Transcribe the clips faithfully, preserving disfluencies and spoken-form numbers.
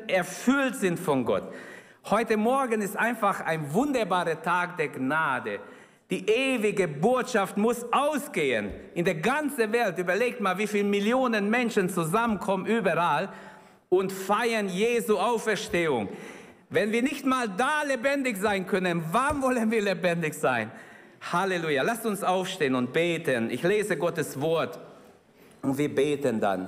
erfüllt sind von Gott. Heute Morgen ist einfach ein wunderbarer Tag der Gnade. Die ewige Botschaft muss ausgehen in der ganzen Welt. Überlegt mal, wie viele Millionen Menschen zusammenkommen überall und feiern Jesu Auferstehung. Wenn wir nicht mal da lebendig sein können, wann wollen wir lebendig sein? Halleluja. Lasst uns aufstehen und beten. Ich lese Gottes Wort und wir beten dann.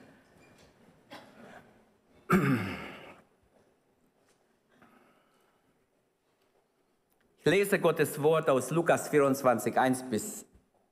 Ich lese Gottes Wort aus Lukas vierundzwanzig, eins bis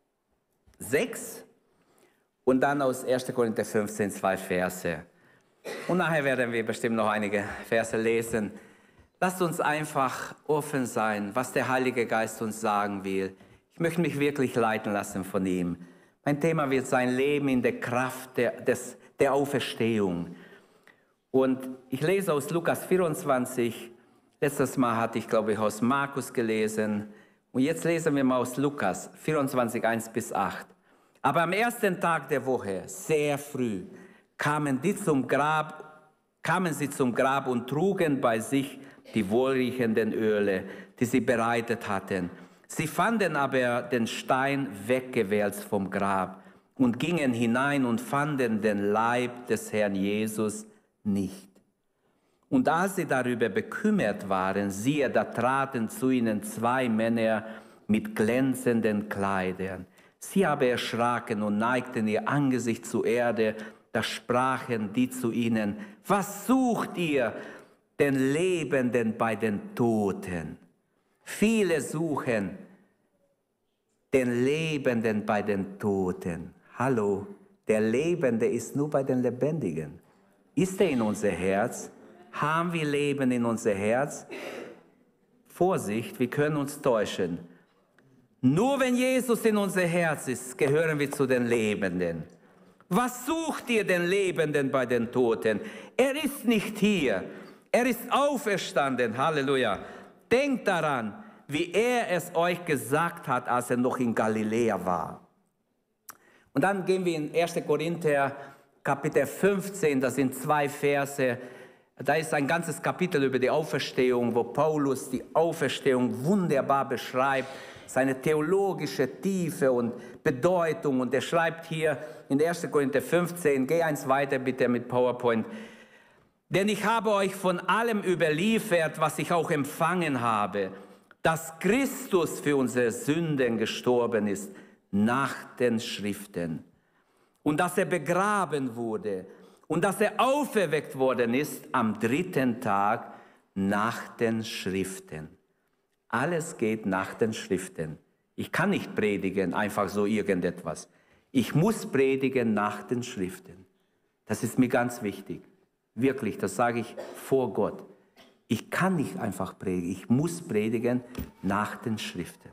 sechs und dann aus erster Korinther fünfzehn, zwei Verse. Und nachher werden wir bestimmt noch einige Verse lesen. Lasst uns einfach offen sein, was der Heilige Geist uns sagen will. Ich möchte mich wirklich leiten lassen von ihm. Mein Thema wird sein Leben in der Kraft der, des, der Auferstehung. Und ich lese aus Lukas vierundzwanzig. Letztes Mal hatte ich, glaube ich, aus Markus gelesen. Und jetzt lesen wir mal aus Lukas vierundzwanzig, eins bis acht. Aber am ersten Tag der Woche, sehr früh, kamen, die zum Grab, kamen sie zum Grab und trugen bei sich die wohlriechenden Öle, die sie bereitet hatten. Sie fanden aber den Stein weggewälzt vom Grab und gingen hinein und fanden den Leib des Herrn Jesus nicht. Und als sie darüber bekümmert waren, siehe, da traten zu ihnen zwei Männer mit glänzenden Kleidern. Sie aber erschraken und neigten ihr Angesicht zur Erde. Da sprachen die zu ihnen: Was sucht ihr den Lebenden bei den Toten? Viele suchen den Lebenden bei den Toten. Hallo, der Lebende ist nur bei den Lebendigen. Ist er in unser Herz? Haben wir Leben in unser Herz? Vorsicht, wir können uns täuschen. Nur wenn Jesus in unser Herz ist, gehören wir zu den Lebenden. Was sucht ihr den Lebenden bei den Toten? Er ist nicht hier. Er ist auferstanden. Halleluja. Denkt daran, wie er es euch gesagt hat, als er noch in Galiläa war. Und dann gehen wir in erster Korinther, Kapitel fünfzehn, das sind zwei Verse. Da ist ein ganzes Kapitel über die Auferstehung, wo Paulus die Auferstehung wunderbar beschreibt, seine theologische Tiefe und Bedeutung. Und er schreibt hier in erster Korinther fünfzehn, geh eins weiter bitte mit PowerPoint. Denn ich habe euch von allem überliefert, was ich auch empfangen habe, dass Christus für unsere Sünden gestorben ist, nach den Schriften. Und dass er begraben wurde und dass er auferweckt worden ist am dritten Tag nach den Schriften. Alles geht nach den Schriften. Ich kann nicht predigen, einfach so irgendetwas. Ich muss predigen nach den Schriften. Das ist mir ganz wichtig. Wirklich, das sage ich vor Gott. Ich kann nicht einfach predigen, ich muss predigen nach den Schriften.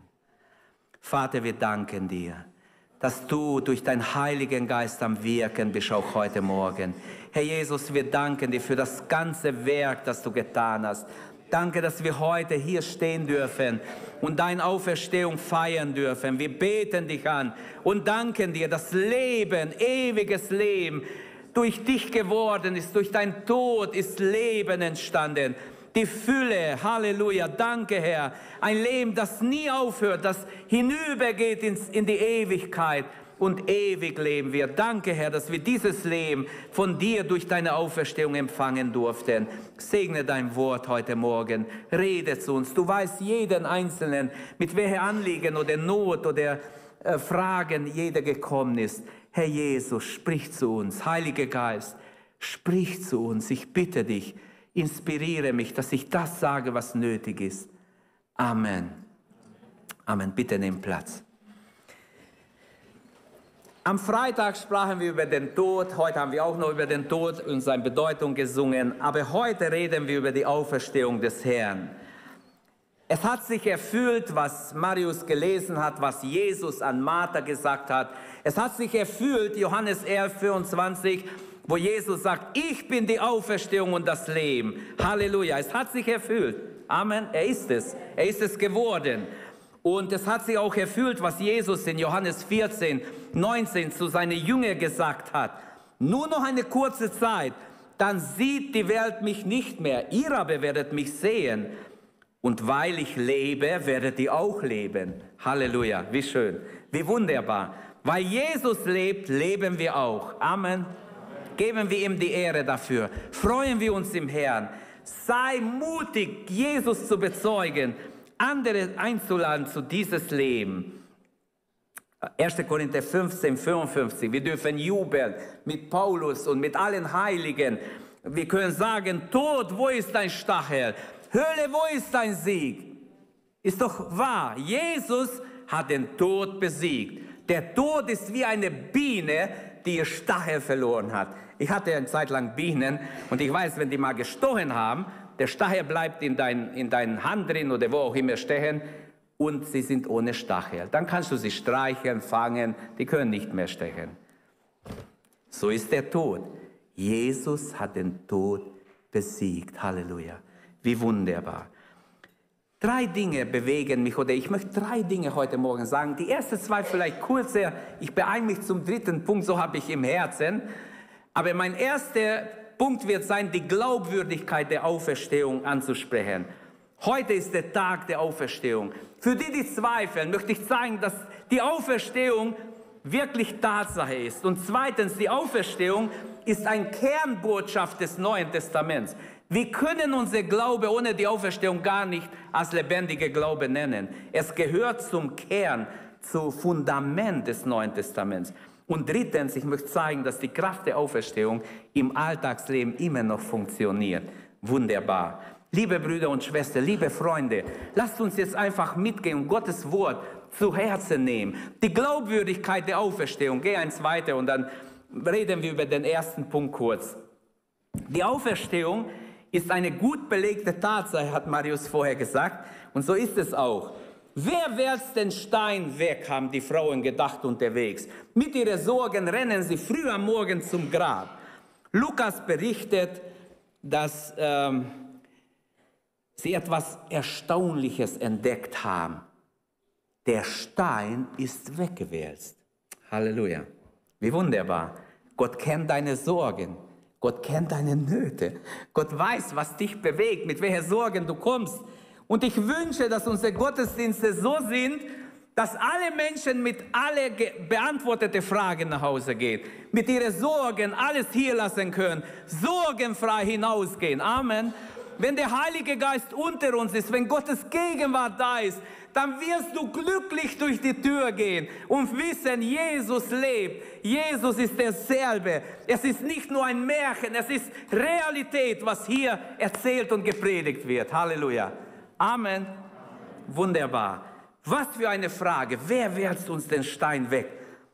Vater, wir danken dir, dass du durch deinen Heiligen Geist am Wirken bist, auch heute Morgen. Herr Jesus, wir danken dir für das ganze Werk, das du getan hast. Danke, dass wir heute hier stehen dürfen und deine Auferstehung feiern dürfen. Wir beten dich an und danken dir, dass Leben, ewiges Leben durch dich geworden ist. Durch deinen Tod ist Leben entstanden. Die Fülle, Halleluja, danke Herr. Ein Leben, das nie aufhört, das hinübergeht ins, in die Ewigkeit und ewig leben wir. Danke Herr, dass wir dieses Leben von dir durch deine Auferstehung empfangen durften. Segne dein Wort heute Morgen, rede zu uns. Du weißt jeden Einzelnen, mit welchen Anliegen oder Not oder äh, Fragen jeder gekommen ist. Herr Jesus, sprich zu uns. Heiliger Geist, sprich zu uns. Ich bitte dich, inspiriere mich, dass ich das sage, was nötig ist. Amen. Amen. Bitte nimm Platz. Am Freitag sprachen wir über den Tod. Heute haben wir auch noch über den Tod und seine Bedeutung gesungen. Aber heute reden wir über die Auferstehung des Herrn. Es hat sich erfüllt, was Marius gelesen hat, was Jesus an Martha gesagt hat. Es hat sich erfüllt, Johannes elf, vierundzwanzig, wo Jesus sagt, ich bin die Auferstehung und das Leben. Halleluja, es hat sich erfüllt. Amen, er ist es. Er ist es geworden. Und es hat sich auch erfüllt, was Jesus in Johannes vierzehn, neunzehn zu seinen Jüngern gesagt hat. Nur noch eine kurze Zeit, dann sieht die Welt mich nicht mehr. Ihr aber werdet mich sehen. Und weil ich lebe, werdet ihr auch leben. Halleluja, wie schön, wie wunderbar. Weil Jesus lebt, leben wir auch. Amen. Geben wir ihm die Ehre dafür. Freuen wir uns im Herrn. Sei mutig, Jesus zu bezeugen, andere einzuladen zu dieses Leben. erster Korinther fünfzehn, fünfundfünfzig. Wir dürfen jubeln mit Paulus und mit allen Heiligen. Wir können sagen, Tod, wo ist dein Stachel? Hölle, wo ist dein Sieg? Ist doch wahr. Jesus hat den Tod besiegt. Der Tod ist wie eine Biene, die ihr Stachel verloren hat. Ich hatte eine Zeit lang Bienen und ich weiß, wenn die mal gestochen haben, der Stachel bleibt in, dein, in deinen Hand drin oder wo auch immer stechen und sie sind ohne Stachel. Dann kannst du sie streicheln, fangen, die können nicht mehr stechen. So ist der Tod. Jesus hat den Tod besiegt. Halleluja. Wie wunderbar. Drei Dinge bewegen mich, oder ich möchte drei Dinge heute Morgen sagen. Die ersten zwei vielleicht kurzer, ich beeile mich zum dritten Punkt, so habe ich im Herzen. Aber mein erster Punkt wird sein, die Glaubwürdigkeit der Auferstehung anzusprechen. Heute ist der Tag der Auferstehung. Für die, die zweifeln, möchte ich zeigen, dass die Auferstehung wirklich Tatsache ist. Und zweitens, die Auferstehung ist eine Kernbotschaft des Neuen Testaments. Wir können unser Glaube ohne die Auferstehung gar nicht als lebendiger Glaube nennen. Es gehört zum Kern, zum Fundament des Neuen Testaments. Und drittens, ich möchte zeigen, dass die Kraft der Auferstehung im Alltagsleben immer noch funktioniert. Wunderbar. Liebe Brüder und Schwestern, liebe Freunde, lasst uns jetzt einfach mitgehen und Gottes Wort zu Herzen nehmen. Die Glaubwürdigkeit der Auferstehung. Geh eins weiter und dann reden wir über den ersten Punkt kurz. Die Auferstehung ist eine gut belegte Tatsache, hat Marius vorher gesagt. Und so ist es auch. Wer wälzt den Stein weg, haben die Frauen gedacht unterwegs. Mit ihren Sorgen rennen sie früh am Morgen zum Grab. Lukas berichtet, dass ähm, sie etwas Erstaunliches entdeckt haben. Der Stein ist weggewälzt. Halleluja. Wie wunderbar. Gott kennt deine Sorgen. Gott kennt deine Nöte. Gott weiß, was dich bewegt, mit welchen Sorgen du kommst. Und ich wünsche, dass unsere Gottesdienste so sind, dass alle Menschen mit alle beantwortete Fragen nach Hause gehen, mit ihren Sorgen alles hier lassen können, sorgenfrei hinausgehen. Amen. Wenn der Heilige Geist unter uns ist, wenn Gottes Gegenwart da ist, dann wirst du glücklich durch die Tür gehen und wissen, Jesus lebt. Jesus ist derselbe. Es ist nicht nur ein Märchen, es ist Realität, was hier erzählt und gepredigt wird. Halleluja. Amen. Wunderbar. Was für eine Frage. Wer wälzt uns den Stein weg?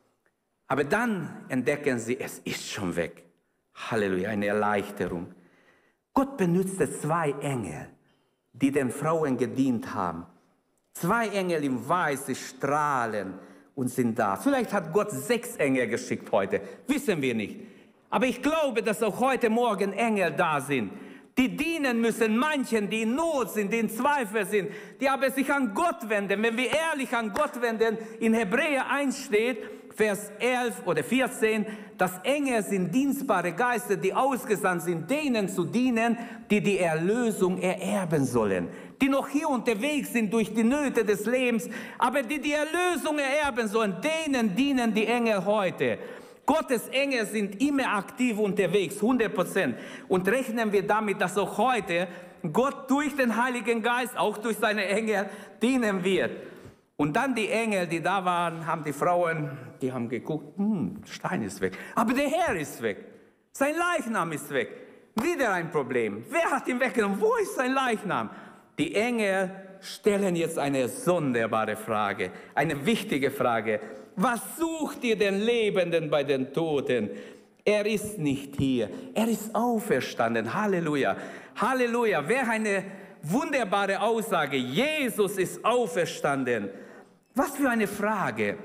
Aber dann entdecken sie, es ist schon weg. Halleluja, eine Erleichterung. Gott benutzte zwei Engel, die den Frauen gedient haben. Zwei Engel im Weiß, sie strahlen und sind da. Vielleicht hat Gott sechs Engel geschickt heute, wissen wir nicht. Aber ich glaube, dass auch heute Morgen Engel da sind, die dienen müssen manchen, die in Not sind, die in Zweifel sind, die aber sich an Gott wenden. Wenn wir ehrlich an Gott wenden, in Hebräer eins steht, Vers elf oder vierzehn, dass Engel sind dienstbare Geister, die ausgesandt sind, denen zu dienen, die die Erlösung ererben sollen. Die noch hier unterwegs sind durch die Nöte des Lebens, aber die die Erlösung ererben sollen, denen dienen die Engel heute. Gottes Engel sind immer aktiv unterwegs, hundert Prozent. Und rechnen wir damit, dass auch heute Gott durch den Heiligen Geist, auch durch seine Engel, dienen wird. Und dann die Engel, die da waren, haben die Frauen, die haben geguckt, hm, Stein ist weg. Aber der Herr ist weg. Sein Leichnam ist weg. Wieder ein Problem. Wer hat ihn weggenommen? Wo ist sein Leichnam? Die Engel stellen jetzt eine sonderbare Frage, eine wichtige Frage. Was sucht ihr den Lebenden bei den Toten? Er ist nicht hier. Er ist auferstanden. Halleluja. Halleluja. Wer eine wunderbare Aussage. Jesus ist auferstanden. Was für eine Frage.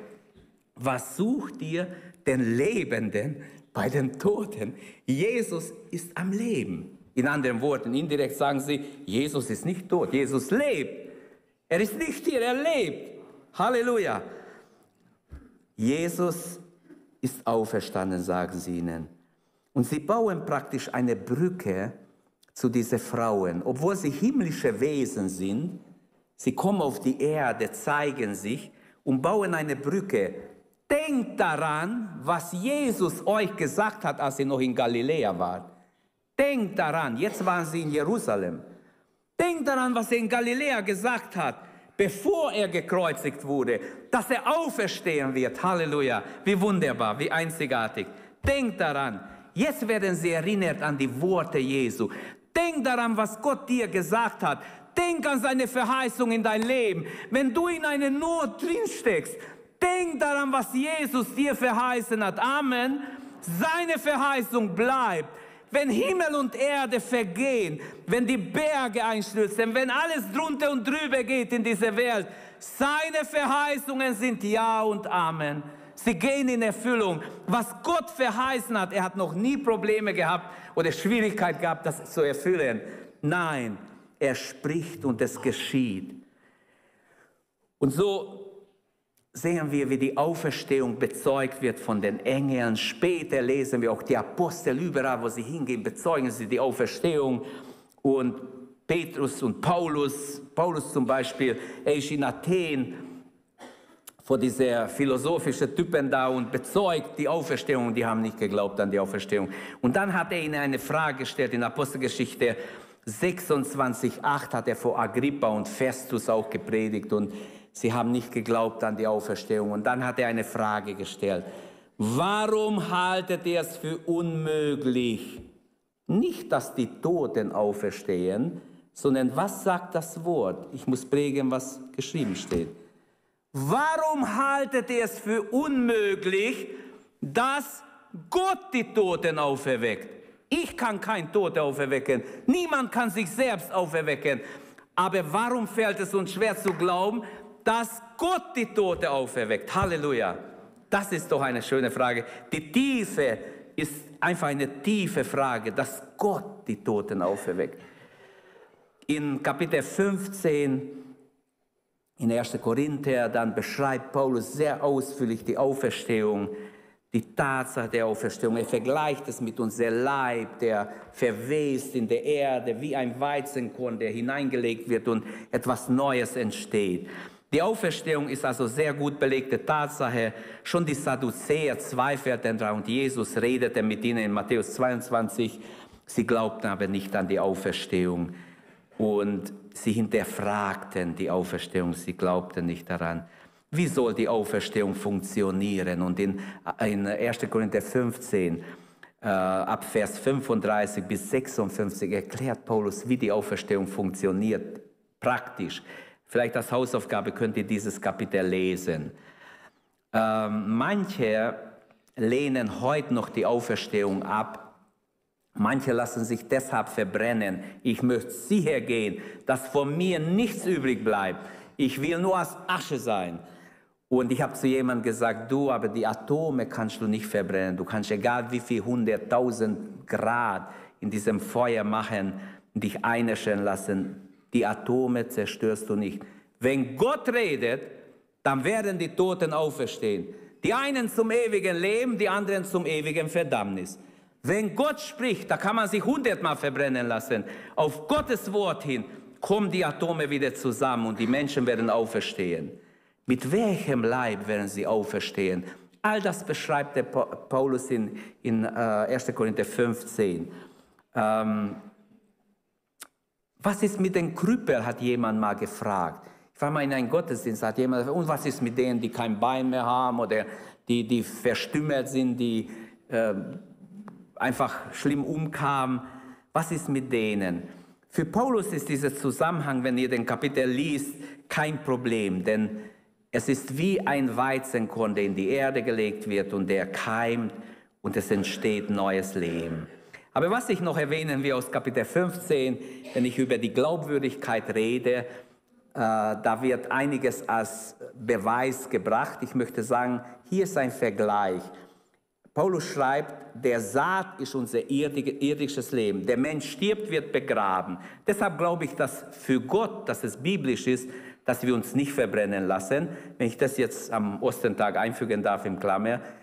Was sucht ihr den Lebenden bei den Toten? Jesus ist am Leben. In anderen Worten, indirekt sagen sie, Jesus ist nicht tot, Jesus lebt. Er ist nicht hier, er lebt. Halleluja. Jesus ist auferstanden, sagen sie ihnen. Und sie bauen praktisch eine Brücke zu diesen Frauen. Obwohl sie himmlische Wesen sind, sie kommen auf die Erde, zeigen sich und bauen eine Brücke. Denkt daran, was Jesus euch gesagt hat, als ihr noch in Galiläa wart. Denkt daran, jetzt waren sie in Jerusalem. Denkt daran, was er in Galiläa gesagt hat, bevor er gekreuzigt wurde, dass er auferstehen wird. Halleluja, wie wunderbar, wie einzigartig. Denkt daran, jetzt werden sie erinnert an die Worte Jesu. Denk daran, was Gott dir gesagt hat. Denk an seine Verheißung in dein Leben. Wenn du in eine Not drin steckst, denk daran, was Jesus dir verheißen hat. Amen. Seine Verheißung bleibt. Wenn Himmel und Erde vergehen, wenn die Berge einstürzen, wenn alles drunter und drüber geht in dieser Welt, seine Verheißungen sind Ja und Amen. Sie gehen in Erfüllung. Was Gott verheißen hat, er hat noch nie Probleme gehabt oder Schwierigkeit gehabt, das zu erfüllen. Nein, er spricht und es geschieht. Und so sehen wir, wie die Auferstehung bezeugt wird von den Engeln. Später lesen wir auch die Apostel, überall, wo sie hingehen, bezeugen sie die Auferstehung. Und Petrus und Paulus, Paulus zum Beispiel, er ist in Athen vor dieser philosophischen Typen da und bezeugt die Auferstehung. Die haben nicht geglaubt an die Auferstehung. Und dann hat er ihnen eine Frage gestellt in Apostelgeschichte sechsundzwanzig acht hat er vor Agrippa und Festus auch gepredigt und sie haben nicht geglaubt an die Auferstehung. Und dann hat er eine Frage gestellt. Warum haltet ihr es für unmöglich? Nicht, dass die Toten auferstehen, sondern was sagt das Wort? Ich muss prägen, was geschrieben steht. Warum haltet ihr es für unmöglich, dass Gott die Toten auferweckt? Ich kann keinen Toten auferwecken. Niemand kann sich selbst auferwecken. Aber warum fällt es uns schwer zu glauben, dass Gott die Toten auferweckt? Halleluja. Das ist doch eine schöne Frage. Die Tiefe ist einfach eine tiefe Frage, dass Gott die Toten auferweckt. In Kapitel fünfzehn, in erster Korinther, dann beschreibt Paulus sehr ausführlich die Auferstehung, die Tatsache der Auferstehung. Er vergleicht es mit unserem Leib, der verwest in der Erde, wie ein Weizenkorn, der hineingelegt wird und etwas Neues entsteht. Die Auferstehung ist also sehr gut belegte Tatsache. Schon die Sadduzäer zweifelten daran und Jesus redete mit ihnen in Matthäus zweiundzwanzig. Sie glaubten aber nicht an die Auferstehung und sie hinterfragten die Auferstehung. Sie glaubten nicht daran. Wie soll die Auferstehung funktionieren? Und in, in erster Korinther fünfzehn, äh, ab Vers fünfunddreißig bis sechsundfünfzig erklärt Paulus, wie die Auferstehung funktioniert, praktisch. Vielleicht als Hausaufgabe könnt ihr dieses Kapitel lesen. Ähm, manche lehnen heute noch die Auferstehung ab. Manche lassen sich deshalb verbrennen. Ich möchte sicher gehen, dass von mir nichts übrig bleibt. Ich will nur als Asche sein. Und ich habe zu jemandem gesagt, du, aber die Atome kannst du nicht verbrennen. Du kannst egal wie viel hunderttausend Grad in diesem Feuer machen, dich einäschern lassen. Die Atome zerstörst du nicht. Wenn Gott redet, dann werden die Toten auferstehen. Die einen zum ewigen Leben, die anderen zum ewigen Verdammnis. Wenn Gott spricht, da kann man sich hundertmal verbrennen lassen. Auf Gottes Wort hin kommen die Atome wieder zusammen und die Menschen werden auferstehen. Mit welchem Leib werden sie auferstehen? All das beschreibt der Paulus in, in äh, erster Korinther fünfzehn. Ähm, was ist mit den Krüppeln, hat jemand mal gefragt. Ich war mal in einem Gottesdienst, hat jemand gesagt, und was ist mit denen, die kein Bein mehr haben oder die, die verstümmelt sind, die äh, einfach schlimm umkamen. Was ist mit denen? Für Paulus ist dieser Zusammenhang, wenn ihr den Kapitel liest, kein Problem, denn es ist wie ein Weizenkorn, der in die Erde gelegt wird und der keimt und es entsteht neues Leben. Aber was ich noch erwähnen will aus Kapitel fünfzehn, wenn ich über die Glaubwürdigkeit rede, äh, da wird einiges als Beweis gebracht. Ich möchte sagen, hier ist ein Vergleich. Paulus schreibt, der Saat ist unser irdisches Leben. Der Mensch stirbt, wird begraben. Deshalb glaube ich, dass für Gott, dass es biblisch ist, dass wir uns nicht verbrennen lassen. Wenn ich das jetzt am Ostentag einfügen darf im Klammer,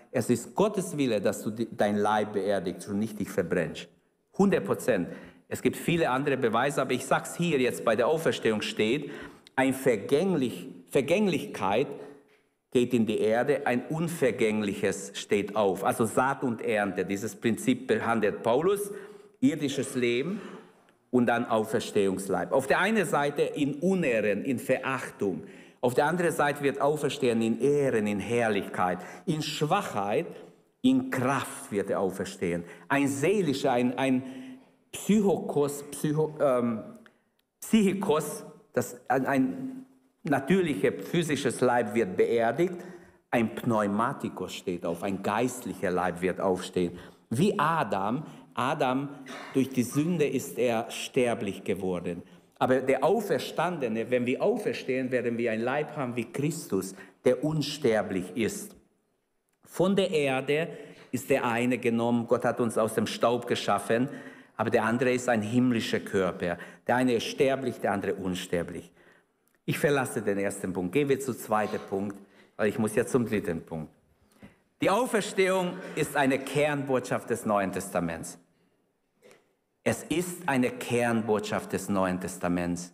es ist Gottes Wille, dass du dein Leib beerdigst und nicht dich verbrennst. hundert Prozent. Es gibt viele andere Beweise, aber ich sage es hier jetzt, bei der Auferstehung steht, eine Vergänglich, Vergänglichkeit geht in die Erde, ein Unvergängliches steht auf. Also Saat und Ernte, dieses Prinzip behandelt Paulus, irdisches Leben und dann Auferstehungsleib. Auf der einen Seite in Unehren, in Verachtung. Auf der anderen Seite wird Auferstehen in Ehren, in Herrlichkeit, in Schwachheit, in Kraft wird er auferstehen. Ein seelischer, ein, ein Psychokos, Psycho, ähm, Psychikos, das, ein, ein natürliches physisches Leib wird beerdigt, ein Pneumatikos steht auf, ein geistlicher Leib wird aufstehen. Wie Adam, Adam, durch die Sünde ist er sterblich geworden. Aber der Auferstandene, wenn wir auferstehen, werden wir ein Leib haben wie Christus, der unsterblich ist. Von der Erde ist der eine genommen, Gott hat uns aus dem Staub geschaffen, aber der andere ist ein himmlischer Körper. Der eine ist sterblich, der andere unsterblich. Ich verlasse den ersten Punkt. Gehen wir zum zweiten Punkt, weil ich muss jetzt zum dritten Punkt. Die Auferstehung ist eine Kernbotschaft des Neuen Testaments. Es ist eine Kernbotschaft des Neuen Testaments.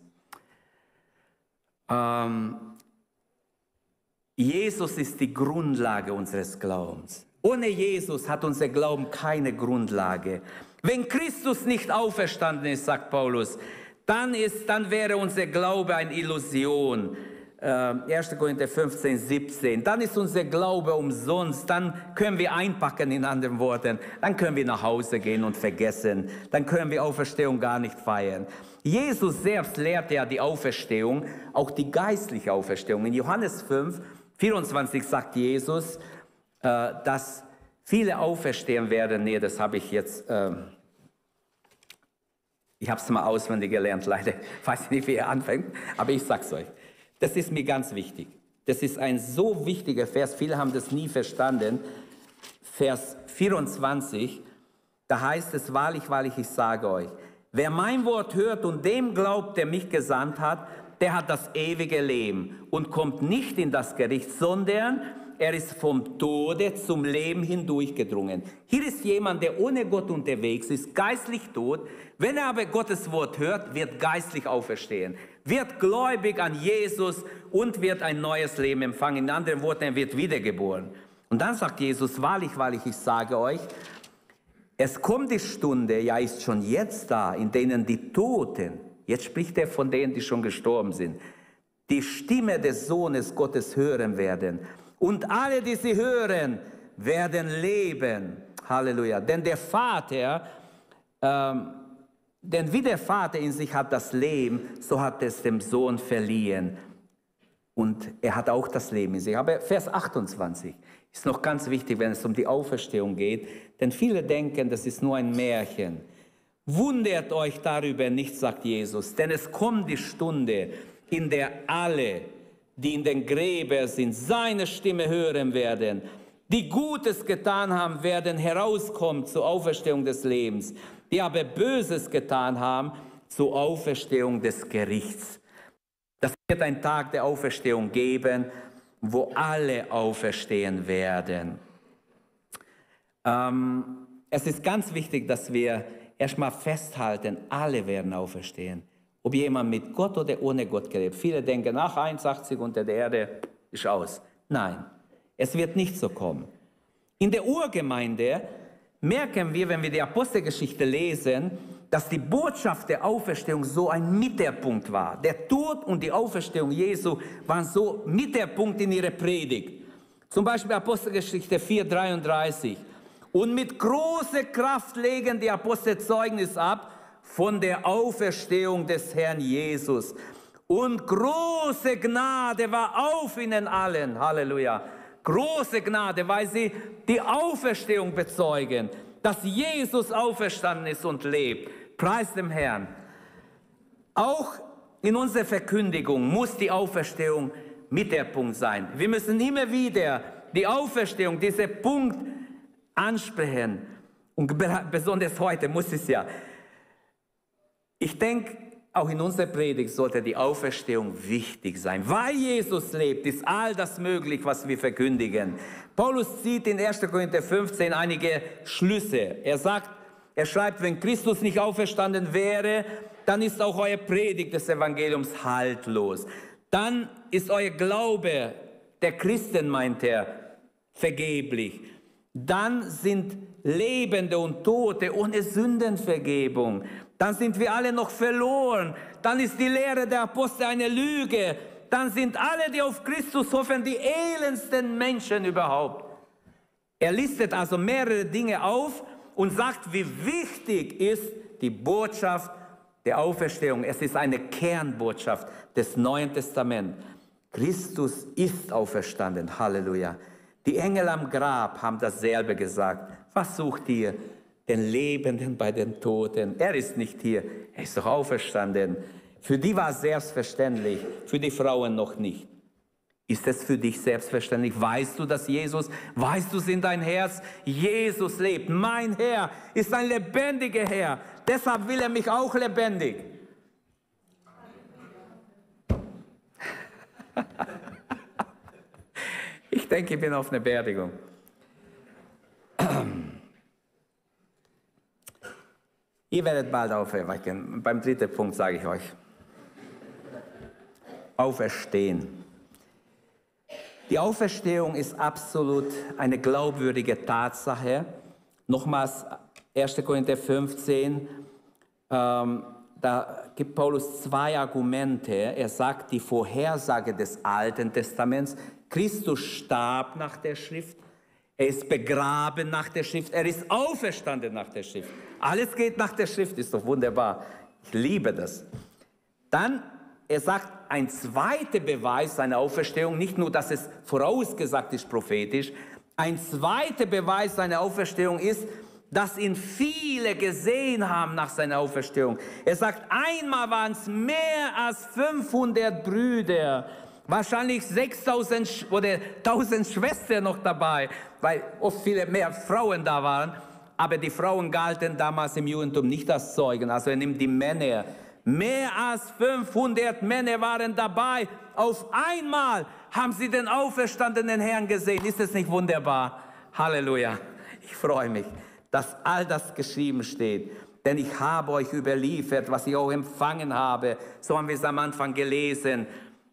Ähm, Jesus ist die Grundlage unseres Glaubens. Ohne Jesus hat unser Glauben keine Grundlage. Wenn Christus nicht auferstanden ist, sagt Paulus, dann, ist, dann wäre unser Glaube eine Illusion. Äh, erster Korinther fünfzehn, siebzehn. Dann ist unser Glaube umsonst. Dann können wir einpacken, in anderen Worten. Dann können wir nach Hause gehen und vergessen. Dann können wir Auferstehung gar nicht feiern. Jesus selbst lehrt ja die Auferstehung, auch die geistliche Auferstehung. In Johannes fünf, vierundzwanzig sagt Jesus, äh, dass viele auferstehen werden. Nee, das habe ich jetzt... Äh, Ich habe es mal auswendig gelernt, leider weiß ich nicht, wie er anfängt, aber ich sage es euch. Das ist mir ganz wichtig. Das ist ein so wichtiger Vers, viele haben das nie verstanden. Vers vierundzwanzig, da heißt es, wahrlich, wahrlich, ich sage euch, wer mein Wort hört und dem glaubt, der mich gesandt hat, der hat das ewige Leben und kommt nicht in das Gericht, sondern er ist vom Tode zum Leben hindurchgedrungen. Hier ist jemand, der ohne Gott unterwegs ist, geistlich tot. Wenn er aber Gottes Wort hört, wird geistlich auferstehen, wird gläubig an Jesus und wird ein neues Leben empfangen. In anderen Worten, er wird wiedergeboren. Und dann sagt Jesus, wahrlich, wahrlich, ich sage euch, es kommt die Stunde, ja ist schon jetzt da, in denen die Toten, jetzt spricht er von denen, die schon gestorben sind, die Stimme des Sohnes Gottes hören werden. Und alle, die sie hören, werden leben. Halleluja. Denn der Vater, ähm, denn wie der Vater in sich hat das Leben, so hat es dem Sohn verliehen. Und er hat auch das Leben in sich. Aber Vers achtundzwanzig ist noch ganz wichtig, wenn es um die Auferstehung geht. Denn viele denken, das ist nur ein Märchen. Wundert euch darüber nicht, sagt Jesus. Denn es kommt die Stunde, in der alle, die in den Gräbern sind, seine Stimme hören werden. Die Gutes getan haben, werden herauskommen zur Auferstehung des Lebens. Die aber Böses getan haben, zur Auferstehung des Gerichts. Das wird ein Tag der Auferstehung geben, wo alle auferstehen werden. Ähm, es ist ganz wichtig, dass wir erstmal festhalten, alle werden auferstehen. Ob jemand mit Gott oder ohne Gott gelebt. Viele denken, nach einundachtzig unter der Erde ist aus. Nein, es wird nicht so kommen. In der Urgemeinde merken wir, wenn wir die Apostelgeschichte lesen, dass die Botschaft der Auferstehung so ein Mittelpunkt war. Der Tod und die Auferstehung Jesu waren so Mittelpunkt in ihrer Predigt. Zum Beispiel Apostelgeschichte vier, dreiunddreißig. Und mit großer Kraft legen die Apostel Zeugnis ab von der Auferstehung des Herrn Jesus. Und große Gnade war auf ihnen allen. Halleluja. Große Gnade, weil sie die Auferstehung bezeugen, dass Jesus auferstanden ist und lebt. Preis dem Herrn. Auch in unserer Verkündigung muss die Auferstehung Mittelpunkt sein. Wir müssen immer wieder die Auferstehung, diesen Punkt ansprechen. Und besonders heute muss es ja. Ich denke, auch in unserer Predigt sollte die Auferstehung wichtig sein. Weil Jesus lebt, ist all das möglich, was wir verkündigen. Paulus zieht in erster Korinther fünfzehn einige Schlüsse. Er sagt, er schreibt, wenn Christus nicht auferstanden wäre, dann ist auch euer Predigt des Evangeliums haltlos. Dann ist euer Glaube, der Christen meint er, vergeblich. Dann sind Lebende und Tote ohne Sündenvergebung. Dann sind wir alle noch verloren. Dann ist die Lehre der Apostel eine Lüge. Dann sind alle, die auf Christus hoffen, die elendsten Menschen überhaupt. Er listet also mehrere Dinge auf und sagt, wie wichtig ist die Botschaft der Auferstehung. Es ist eine Kernbotschaft des Neuen Testaments. Christus ist auferstanden. Halleluja. Die Engel am Grab haben dasselbe gesagt. Was sucht ihr? Den Lebenden bei den Toten. Er ist nicht hier, er ist doch auferstanden. Für die war es selbstverständlich, für die Frauen noch nicht. Ist es für dich selbstverständlich? Weißt du, dass Jesus, weißt du es in dein Herz? Jesus lebt, mein Herr ist ein lebendiger Herr. Deshalb will er mich auch lebendig. Ich denke, ich bin auf einer Beerdigung. Ihr werdet bald auferwecken. Beim dritten Punkt sage ich euch. Auferstehen. Die Auferstehung ist absolut eine glaubwürdige Tatsache. Nochmals erster Korinther fünfzehn, ähm, da gibt Paulus zwei Argumente. Er sagt, die Vorhersage des Alten Testaments, Christus starb nach der Schrift, er ist begraben nach der Schrift, er ist auferstanden nach der Schrift. Alles geht nach der Schrift, ist doch wunderbar. Ich liebe das. Dann, er sagt, ein zweiter Beweis seiner Auferstehung, nicht nur, dass es vorausgesagt ist prophetisch, ein zweiter Beweis seiner Auferstehung ist, dass ihn viele gesehen haben nach seiner Auferstehung. Er sagt, einmal waren es mehr als fünfhundert Brüder, wahrscheinlich sechstausend oder tausend Schwestern noch dabei, weil oft viele mehr Frauen da waren. Aber die Frauen galten damals im Judentum nicht als Zeugen. Also er nimmt die Männer. Mehr als fünfhundert Männer waren dabei. Auf einmal haben sie den auferstandenen Herrn gesehen. Ist es nicht wunderbar? Halleluja. Ich freue mich, dass all das geschrieben steht. Denn ich habe euch überliefert, was ich auch empfangen habe. So haben wir es am Anfang gelesen.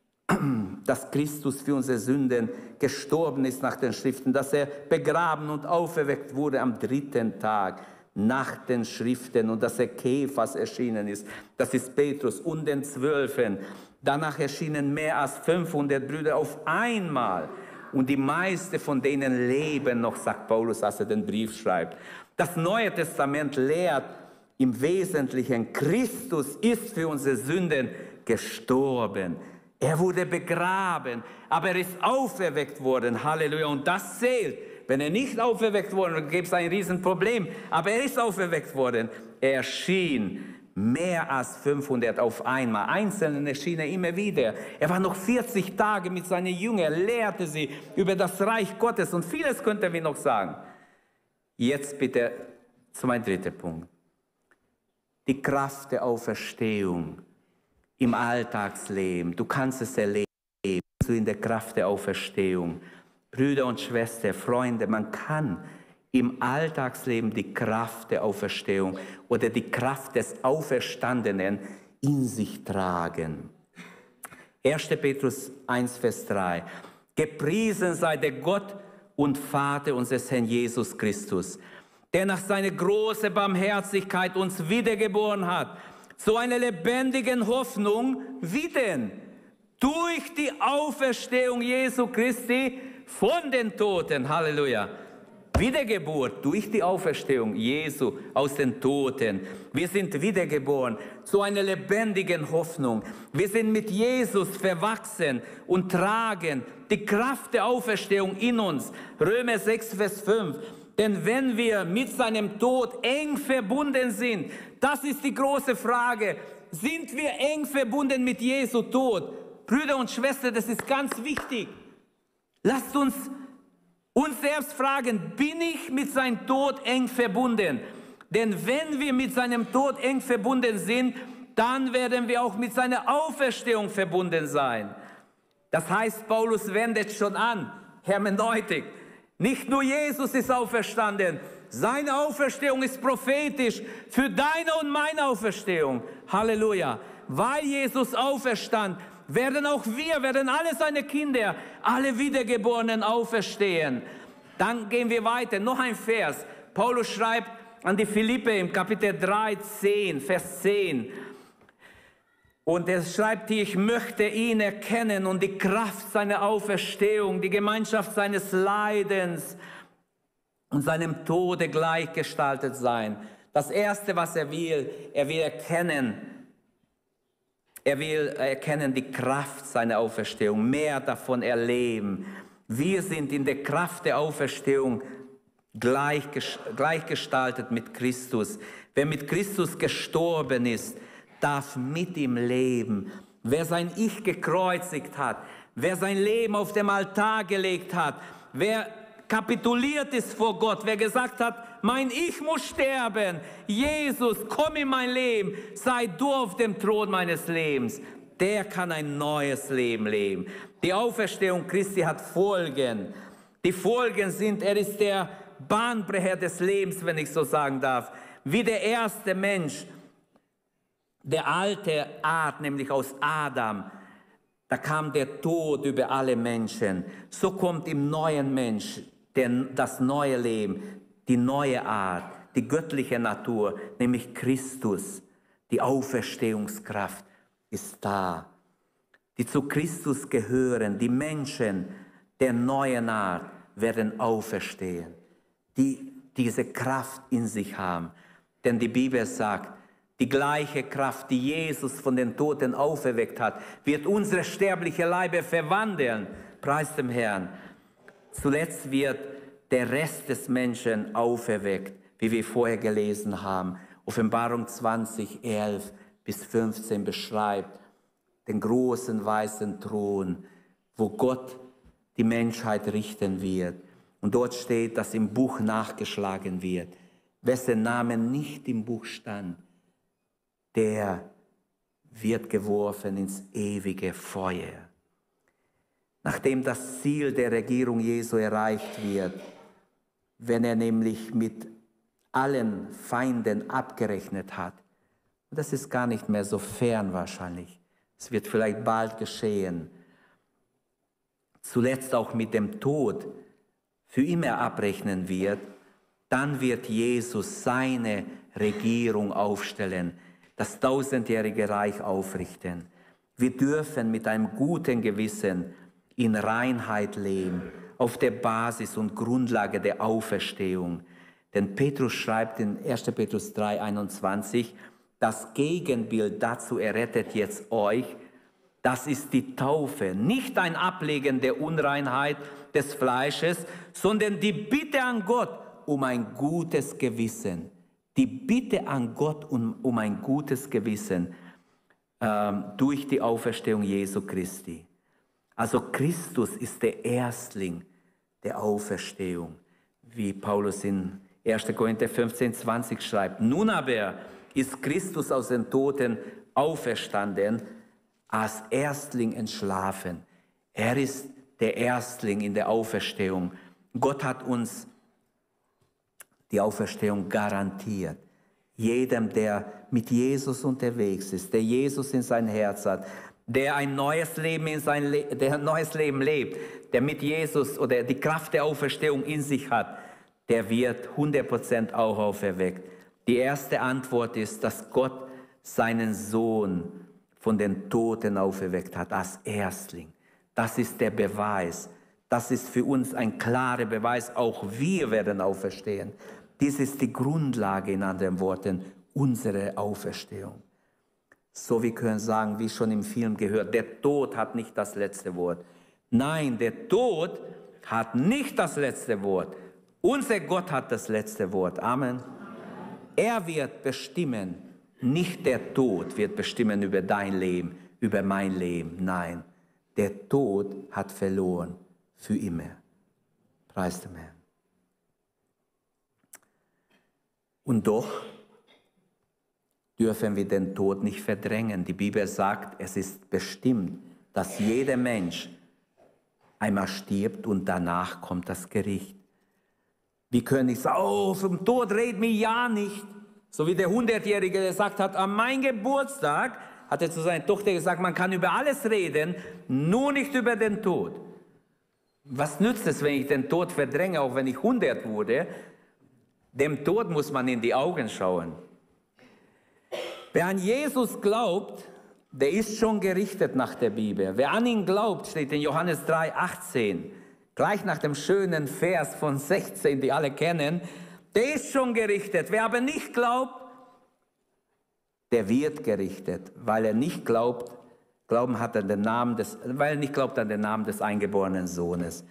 Dass Christus für unsere Sünden gestorben ist nach den Schriften, dass er begraben und auferweckt wurde am dritten Tag nach den Schriften und dass er Kephas erschienen ist, das ist Petrus und den Zwölfen. Danach erschienen mehr als fünfhundert Brüder auf einmal und die meisten von denen leben noch, sagt Paulus, als er den Brief schreibt. Das Neue Testament lehrt im Wesentlichen, Christus ist für unsere Sünden gestorben. Er wurde begraben, aber er ist auferweckt worden. Halleluja. Und das zählt. Wenn er nicht auferweckt worden, dann gäbe es ein Riesenproblem. Aber er ist auferweckt worden. Er erschien mehr als fünfhundert auf einmal. Einzelnen erschien er immer wieder. Er war noch vierzig Tage mit seinen Jüngern, lehrte sie über das Reich Gottes. Und vieles könnten wir noch sagen. Jetzt bitte zu meinem dritten Punkt. Die Kraft der Auferstehung. Im Alltagsleben, du kannst es erleben, so in der Kraft der Auferstehung. Brüder und Schwestern, Freunde, man kann im Alltagsleben die Kraft der Auferstehung oder die Kraft des Auferstandenen in sich tragen. erster Petrus eins, Vers drei. Gepriesen sei der Gott und Vater unseres Herrn Jesus Christus, der nach seiner großen Barmherzigkeit uns wiedergeboren hat, so eine lebendige Hoffnung, wie denn? Durch die Auferstehung Jesu Christi von den Toten. Halleluja. Wiedergeburt durch die Auferstehung Jesu aus den Toten. Wir sind wiedergeboren zu einer lebendigen Hoffnung. Wir sind mit Jesus verwachsen und tragen die Kraft der Auferstehung in uns. Römer sechs, Vers fünf. Denn wenn wir mit seinem Tod eng verbunden sind, das ist die große Frage, sind wir eng verbunden mit Jesu Tod? Brüder und Schwestern, das ist ganz wichtig. Lasst uns uns selbst fragen, bin ich mit seinem Tod eng verbunden? Denn wenn wir mit seinem Tod eng verbunden sind, dann werden wir auch mit seiner Auferstehung verbunden sein. Das heißt, Paulus wendet schon an, Hermeneutik. Nicht nur Jesus ist auferstanden, seine Auferstehung ist prophetisch für deine und meine Auferstehung. Halleluja. Weil Jesus auferstand, werden auch wir, werden alle seine Kinder, alle Wiedergeborenen auferstehen. Dann gehen wir weiter. Noch ein Vers. Paulus schreibt an die Philipper im Kapitel drei, zehn, Vers zehn. Und er schreibt hier, ich möchte ihn erkennen und die Kraft seiner Auferstehung, die Gemeinschaft seines Leidens und seinem Tode gleichgestaltet sein. Das Erste, was er will, er will erkennen, er will erkennen die Kraft seiner Auferstehung, mehr davon erleben. Wir sind in der Kraft der Auferstehung gleichgestaltet mit Christus. Wer mit Christus gestorben ist, darf mit ihm leben. Wer sein Ich gekreuzigt hat, wer sein Leben auf dem Altar gelegt hat, wer kapituliert ist vor Gott, wer gesagt hat, mein Ich muss sterben, Jesus, komm in mein Leben, sei du auf dem Thron meines Lebens, der kann ein neues Leben leben. Die Auferstehung Christi hat Folgen. Die Folgen sind, er ist der Bahnbrecher des Lebens, wenn ich so sagen darf. Wie der erste Mensch, der alte Art, nämlich aus Adam, da kam der Tod über alle Menschen. So kommt im neuen Mensch der, das neue Leben, die neue Art, die göttliche Natur, nämlich Christus. Die Auferstehungskraft ist da. Die zu Christus gehören, die Menschen der neuen Art, werden auferstehen, die diese Kraft in sich haben. Denn die Bibel sagt, die gleiche Kraft, die Jesus von den Toten auferweckt hat, wird unsere sterbliche Leibe verwandeln. Preis dem Herrn. Zuletzt wird der Rest des Menschen auferweckt, wie wir vorher gelesen haben. Offenbarung zwanzig, elf bis fünfzehn beschreibt den großen weißen Thron, wo Gott die Menschheit richten wird. Und dort steht, dass im Buch nachgeschlagen wird. Wessen Name nicht im Buch stand, der wird geworfen ins ewige Feuer. Nachdem das Ziel der Regierung Jesu erreicht wird, wenn er nämlich mit allen Feinden abgerechnet hat, und das ist gar nicht mehr so fern wahrscheinlich, es wird vielleicht bald geschehen, zuletzt auch mit dem Tod für immer abrechnen wird, dann wird Jesus seine Regierung aufstellen, das tausendjährige Reich aufrichten. Wir dürfen mit einem guten Gewissen in Reinheit leben, auf der Basis und Grundlage der Auferstehung. Denn Petrus schreibt in erster Petrus drei, einundzwanzig, das Gegenbild dazu errettet jetzt euch, das ist die Taufe, nicht ein Ablegen der Unreinheit des Fleisches, sondern die Bitte an Gott um ein gutes Gewissen. Die Bitte an Gott um, um ein gutes Gewissen ähm, durch die Auferstehung Jesu Christi. Also Christus ist der Erstling der Auferstehung, wie Paulus in erster Korinther fünfzehn, zwanzig schreibt. Nun aber ist Christus aus den Toten auferstanden, als Erstling entschlafen. Er ist der Erstling in der Auferstehung. Gott hat uns die Auferstehung garantiert. Jedem, der mit Jesus unterwegs ist, der Jesus in sein Herz hat, der ein neues Leben in sein Le- der ein neues Leben lebt, der mit Jesus oder die Kraft der Auferstehung in sich hat, der wird hundert Prozent auch auferweckt. Die erste Antwort ist, dass Gott seinen Sohn von den Toten auferweckt hat als Erstling. Das ist der Beweis. Das ist für uns ein klarer Beweis. Auch wir werden auferstehen. Dies ist die Grundlage, in anderen Worten, unserer Auferstehung. So wir können sagen, wie schon im Film gehört, der Tod hat nicht das letzte Wort. Nein, der Tod hat nicht das letzte Wort. Unser Gott hat das letzte Wort. Amen. Amen. Er wird bestimmen, nicht der Tod wird bestimmen über dein Leben, über mein Leben. Nein, der Tod hat verloren für immer. Preis dem Herrn. Und doch dürfen wir den Tod nicht verdrängen. Die Bibel sagt, es ist bestimmt, dass jeder Mensch einmal stirbt und danach kommt das Gericht. Wir können nicht sagen, oh, vom Tod red mir ja nicht. So wie der hundertjährige gesagt hat, an meinem Geburtstag hat er zu seiner Tochter gesagt, man kann über alles reden, nur nicht über den Tod. Was nützt es, wenn ich den Tod verdränge, auch wenn ich hundert wurde? Dem Tod muss man in die Augen schauen. Wer an Jesus glaubt, der ist schon gerichtet nach der Bibel. Wer an ihn glaubt, steht in Johannes drei, achtzehn, gleich nach dem schönen Vers von sechzehn, die alle kennen, der ist schon gerichtet. Wer aber nicht glaubt, der wird gerichtet, weil er nicht glaubt, Glauben hat an den Namen des, weil er nicht glaubt an den Namen des eingeborenen Sohnes.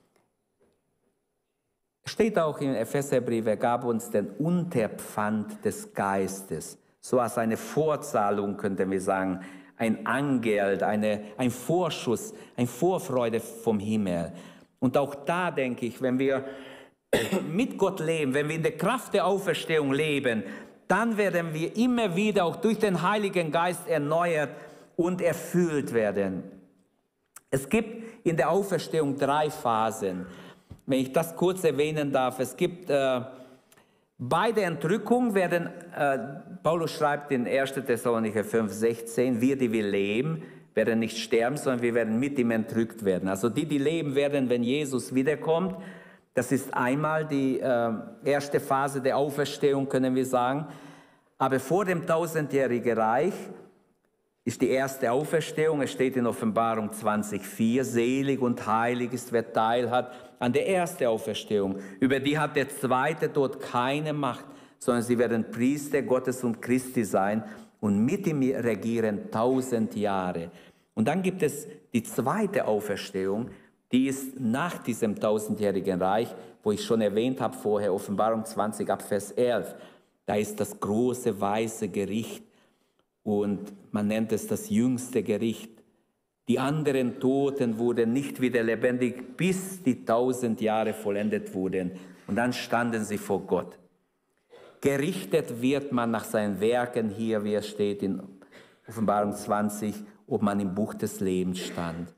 Steht auch im Epheserbrief, er gab uns den Unterpfand des Geistes, so als eine Vorzahlung, könnten wir sagen, ein Angeld, eine, ein Vorschuss, eine Vorfreude vom Himmel. Und auch da denke ich, wenn wir mit Gott leben, wenn wir in der Kraft der Auferstehung leben, dann werden wir immer wieder auch durch den Heiligen Geist erneuert und erfüllt werden. Es gibt in der Auferstehung drei Phasen. Wenn ich das kurz erwähnen darf, es gibt äh, bei der Entrückung werden, äh, Paulus schreibt in erster Thessalonicher fünf, sechzehn, wir, die wir leben, werden nicht sterben, sondern wir werden mit ihm entrückt werden. Also die, die leben werden, wenn Jesus wiederkommt, das ist einmal die äh, erste Phase der Auferstehung, können wir sagen. Aber vor dem tausendjährigen Reich ist die erste Auferstehung. Es steht in Offenbarung zwanzig, vier, selig und heilig ist, wer Teil hat an der ersten Auferstehung. Über die hat der zweite Tod keine Macht, sondern sie werden Priester Gottes und Christi sein und mit ihm regieren tausend Jahre. Und dann gibt es die zweite Auferstehung, die ist nach diesem tausendjährigen Reich, wo ich schon erwähnt habe vorher, Offenbarung zwanzig ab Vers elf. Da ist das große weiße Gericht und man nennt es das jüngste Gericht. Die anderen Toten wurden nicht wieder lebendig, bis die tausend Jahre vollendet wurden. Und dann standen sie vor Gott. Gerichtet wird man nach seinen Werken hier, wie es steht in Offenbarung zwanzig, ob man im Buch des Lebens stand.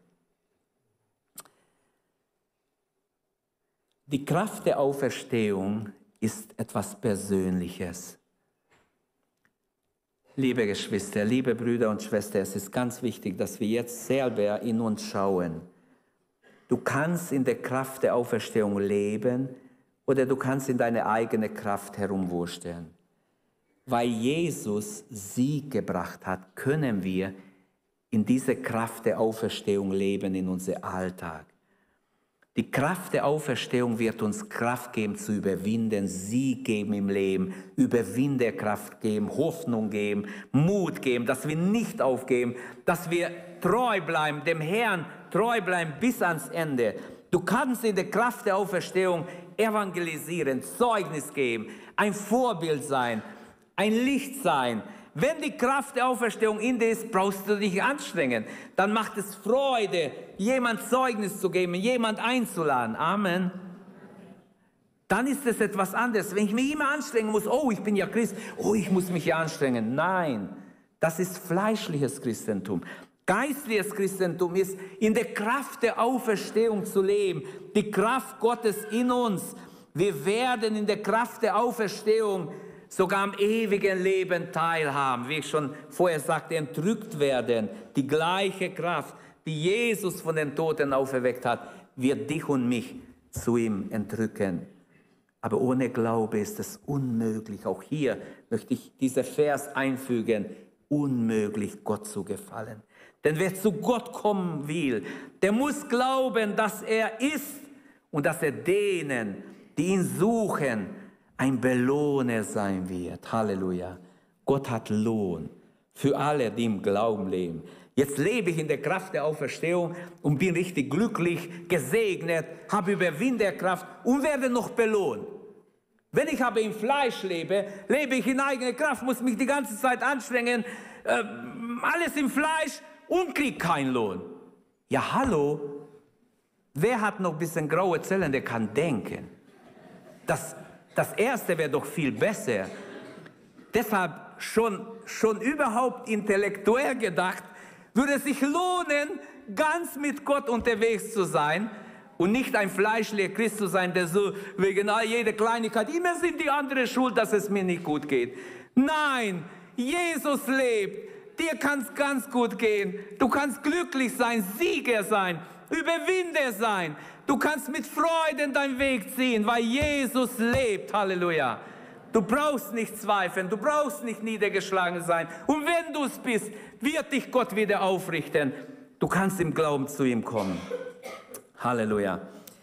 Die Kraft der Auferstehung ist etwas Persönliches. Liebe Geschwister, liebe Brüder und Schwestern, es ist ganz wichtig, dass wir jetzt selber in uns schauen. Du kannst in der Kraft der Auferstehung leben oder du kannst in deine eigene Kraft herumwursteln. Weil Jesus Sieg gebracht hat, können wir in dieser Kraft der Auferstehung leben in unserem Alltag. Die Kraft der Auferstehung wird uns Kraft geben zu überwinden, Sieg geben im Leben, Überwinderkraft geben, Hoffnung geben, Mut geben, dass wir nicht aufgeben, dass wir treu bleiben, dem Herrn treu bleiben bis ans Ende. Du kannst in der Kraft der Auferstehung evangelisieren, Zeugnis geben, ein Vorbild sein, ein Licht sein. Wenn die Kraft der Auferstehung in dir ist, brauchst du dich nicht anstrengen. Dann macht es Freude, jemand Zeugnis zu geben, jemand einzuladen. Amen. Dann ist es etwas anderes. Wenn ich mich immer anstrengen muss, oh, ich bin ja Christ, oh, ich muss mich ja anstrengen. Nein, das ist fleischliches Christentum. Geistliches Christentum ist, in der Kraft der Auferstehung zu leben. Die Kraft Gottes in uns. Wir werden in der Kraft der Auferstehung sogar am ewigen Leben teilhaben, wie ich schon vorher sagte, entrückt werden. Die gleiche Kraft, die Jesus von den Toten auferweckt hat, wird dich und mich zu ihm entrücken. Aber ohne Glaube ist es unmöglich. Auch hier möchte ich diesen Vers einfügen, unmöglich Gott zu gefallen. Denn wer zu Gott kommen will, der muss glauben, dass er ist und dass er denen, die ihn suchen, ein Belohner sein wird. Halleluja. Gott hat Lohn für alle, die im Glauben leben. Jetzt lebe ich in der Kraft der Auferstehung und bin richtig glücklich, gesegnet, habe Überwinderkraft und werde noch belohnt. Wenn ich aber im Fleisch lebe, lebe ich in eigener Kraft, muss mich die ganze Zeit anstrengen, äh, alles im Fleisch und kriege keinen Lohn. Ja, hallo? Wer hat noch ein bisschen graue Zellen, der kann denken? Das Das Erste wäre doch viel besser. Deshalb schon, schon überhaupt intellektuell gedacht, würde es sich lohnen, ganz mit Gott unterwegs zu sein und nicht ein fleischlicher Christ zu sein, der so wegen jeder Kleinigkeit, immer sind die anderen schuld, dass es mir nicht gut geht. Nein, Jesus lebt, dir kann es ganz gut gehen, du kannst glücklich sein, Sieger sein, Überwinder sein, du kannst mit Freuden deinen Weg ziehen, weil Jesus lebt, Halleluja. Du brauchst nicht zweifeln, du brauchst nicht niedergeschlagen sein. Und wenn du es bist, wird dich Gott wieder aufrichten. Du kannst im Glauben zu ihm kommen. Halleluja.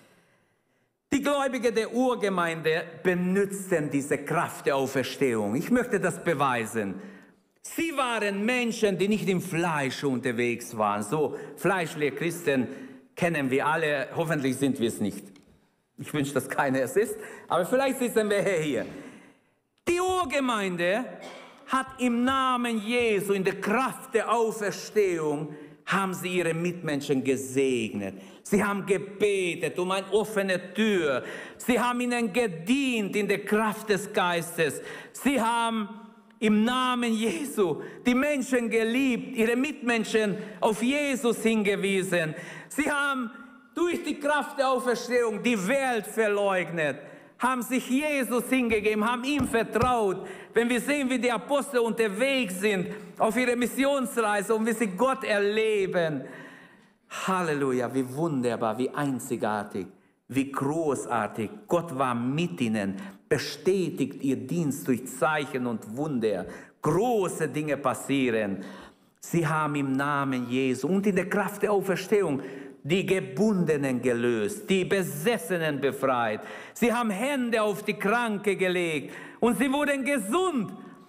Die Gläubigen der Urgemeinde benutzten diese Kraft der Auferstehung. Ich möchte das beweisen. Sie waren Menschen, die nicht im Fleisch unterwegs waren. So fleischliche Christen kennen wir alle. Hoffentlich sind wir es nicht. Ich wünsche, dass keiner es ist. Aber vielleicht sitzen wir hier. Die Urgemeinde hat im Namen Jesu, in der Kraft der Auferstehung, haben sie ihre Mitmenschen gesegnet. Sie haben gebetet um eine offene Tür. Sie haben ihnen gedient in der Kraft des Geistes. Sie haben im Namen Jesu die Menschen geliebt, ihre Mitmenschen auf Jesus hingewiesen. Sie haben durch die Kraft der Auferstehung die Welt verleugnet, haben sich Jesus hingegeben, haben ihm vertraut. Wenn wir sehen, wie die Apostel unterwegs sind auf ihrer Missionsreise und wie sie Gott erleben. Halleluja, wie wunderbar, wie einzigartig, wie großartig. Gott war mit ihnen, bestätigt ihr Dienst durch Zeichen und Wunder. Große Dinge passieren. Sie haben im Namen Jesu und in der Kraft der Auferstehung die Gebundenen gelöst, die Besessenen befreit. Sie haben Hände auf die Kranke gelegt und sie wurden gesund.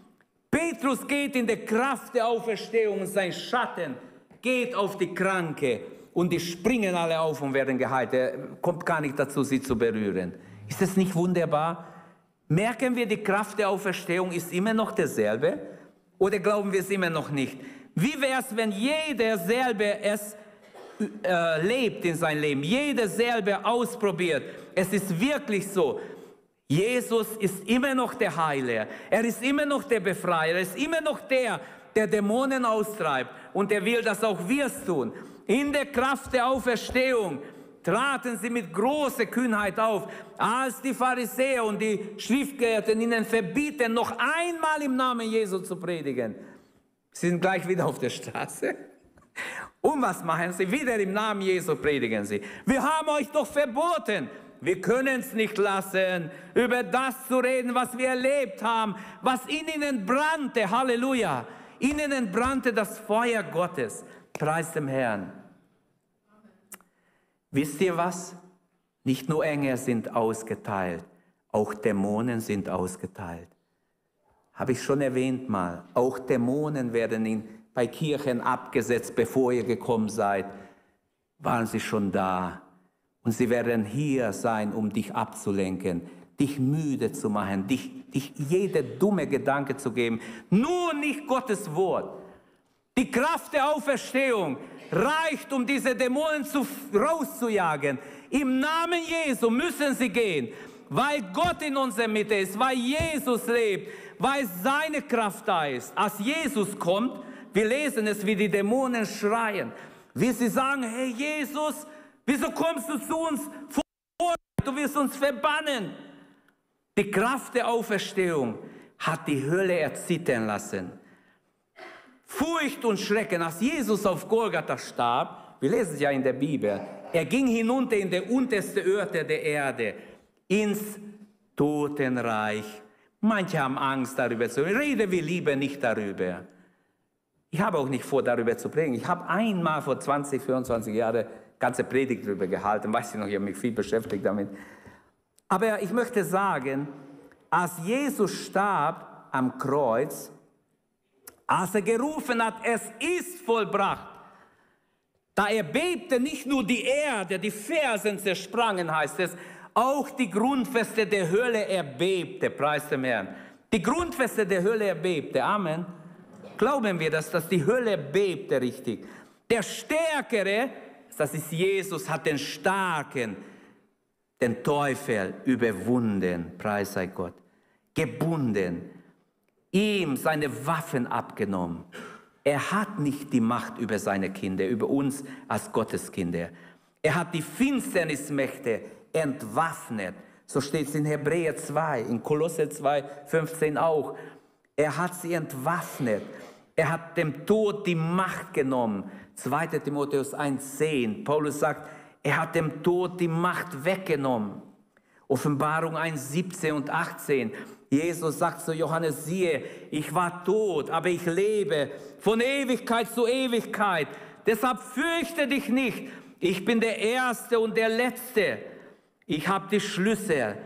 Petrus geht in der Kraft der Auferstehung und sein Schatten geht auf die Kranke und die springen alle auf und werden geheilt. Er kommt gar nicht dazu, sie zu berühren. Ist das nicht wunderbar? Merken wir, die Kraft der Auferstehung ist immer noch derselbe oder glauben wir es immer noch nicht? Wie wäre es, wenn jeder selber es Äh, lebt in sein Leben, jeder selber ausprobiert. Es ist wirklich so, Jesus ist immer noch der Heiler, er ist immer noch der Befreier, er ist immer noch der, der Dämonen austreibt und er will, dass auch wir es tun. In der Kraft der Auferstehung traten sie mit großer Kühnheit auf, als die Pharisäer und die Schriftgelehrten ihnen verbieten, noch einmal im Namen Jesu zu predigen. Sie sind gleich wieder auf der Straße. Und was machen sie? Wieder im Namen Jesu predigen sie. Wir haben euch doch verboten. Wir können es nicht lassen, über das zu reden, was wir erlebt haben, was in ihnen brannte. Halleluja. In ihnen brannte das Feuer Gottes. Preis dem Herrn. Wisst ihr was? Nicht nur Engel sind ausgeteilt, auch Dämonen sind ausgeteilt. Habe ich schon erwähnt mal. Auch Dämonen werden in bei Kirchen abgesetzt, bevor ihr gekommen seid, waren sie schon da. Und sie werden hier sein, um dich abzulenken, dich müde zu machen, dich, dich jede dumme Gedanke zu geben. Nur nicht Gottes Wort. Die Kraft der Auferstehung reicht, um diese Dämonen zu, rauszujagen. Im Namen Jesu müssen sie gehen, weil Gott in unserer Mitte ist, weil Jesus lebt, weil seine Kraft da ist. Als Jesus kommt, wir lesen es, wie die Dämonen schreien, wie sie sagen, hey Jesus, wieso kommst du zu uns vor? Du wirst uns verbannen. Die Kraft der Auferstehung hat die Hölle erzittern lassen. Furcht und Schrecken, als Jesus auf Golgatha starb, wir lesen es ja in der Bibel, er ging hinunter in der unterste Orte der Erde, ins Totenreich. Manche haben Angst darüber zu reden, reden wir lieber nicht darüber. Ich habe auch nicht vor, darüber zu predigen. Ich habe einmal vor zwanzig, vierundzwanzig Jahren ganze Predigt darüber gehalten. Weiß ich noch, ich habe mich viel beschäftigt damit. Aber ich möchte sagen, als Jesus starb am Kreuz, als er gerufen hat, es ist vollbracht, da erbebte nicht nur die Erde, die Fersen zersprangen, heißt es, auch die Grundfeste der Hölle erbebte, preis dem Herrn. Die Grundfeste der Hölle erbebte, Amen. Glauben wir, dass, dass die Hölle bebte richtig. Der Stärkere, das ist Jesus, hat den Starken, den Teufel überwunden, preis sei Gott, gebunden. ihm seine Waffen abgenommen. Er hat nicht die Macht über seine Kinder, über uns als Gotteskinder. Er hat die Finsternismächte entwaffnet. So steht es in Hebräer zwei, in Kolosser zwei, fünfzehn auch. Er hat sie entwaffnet. Er hat dem Tod die Macht genommen. zweiter Timotheus eins zehn. Paulus sagt, er hat dem Tod die Macht weggenommen. Offenbarung eins siebzehn und achtzehn. Jesus sagt zu Johannes, siehe, ich war tot, aber ich lebe von Ewigkeit zu Ewigkeit. Deshalb fürchte dich nicht. Ich bin der Erste und der Letzte. Ich habe die Schlüssel.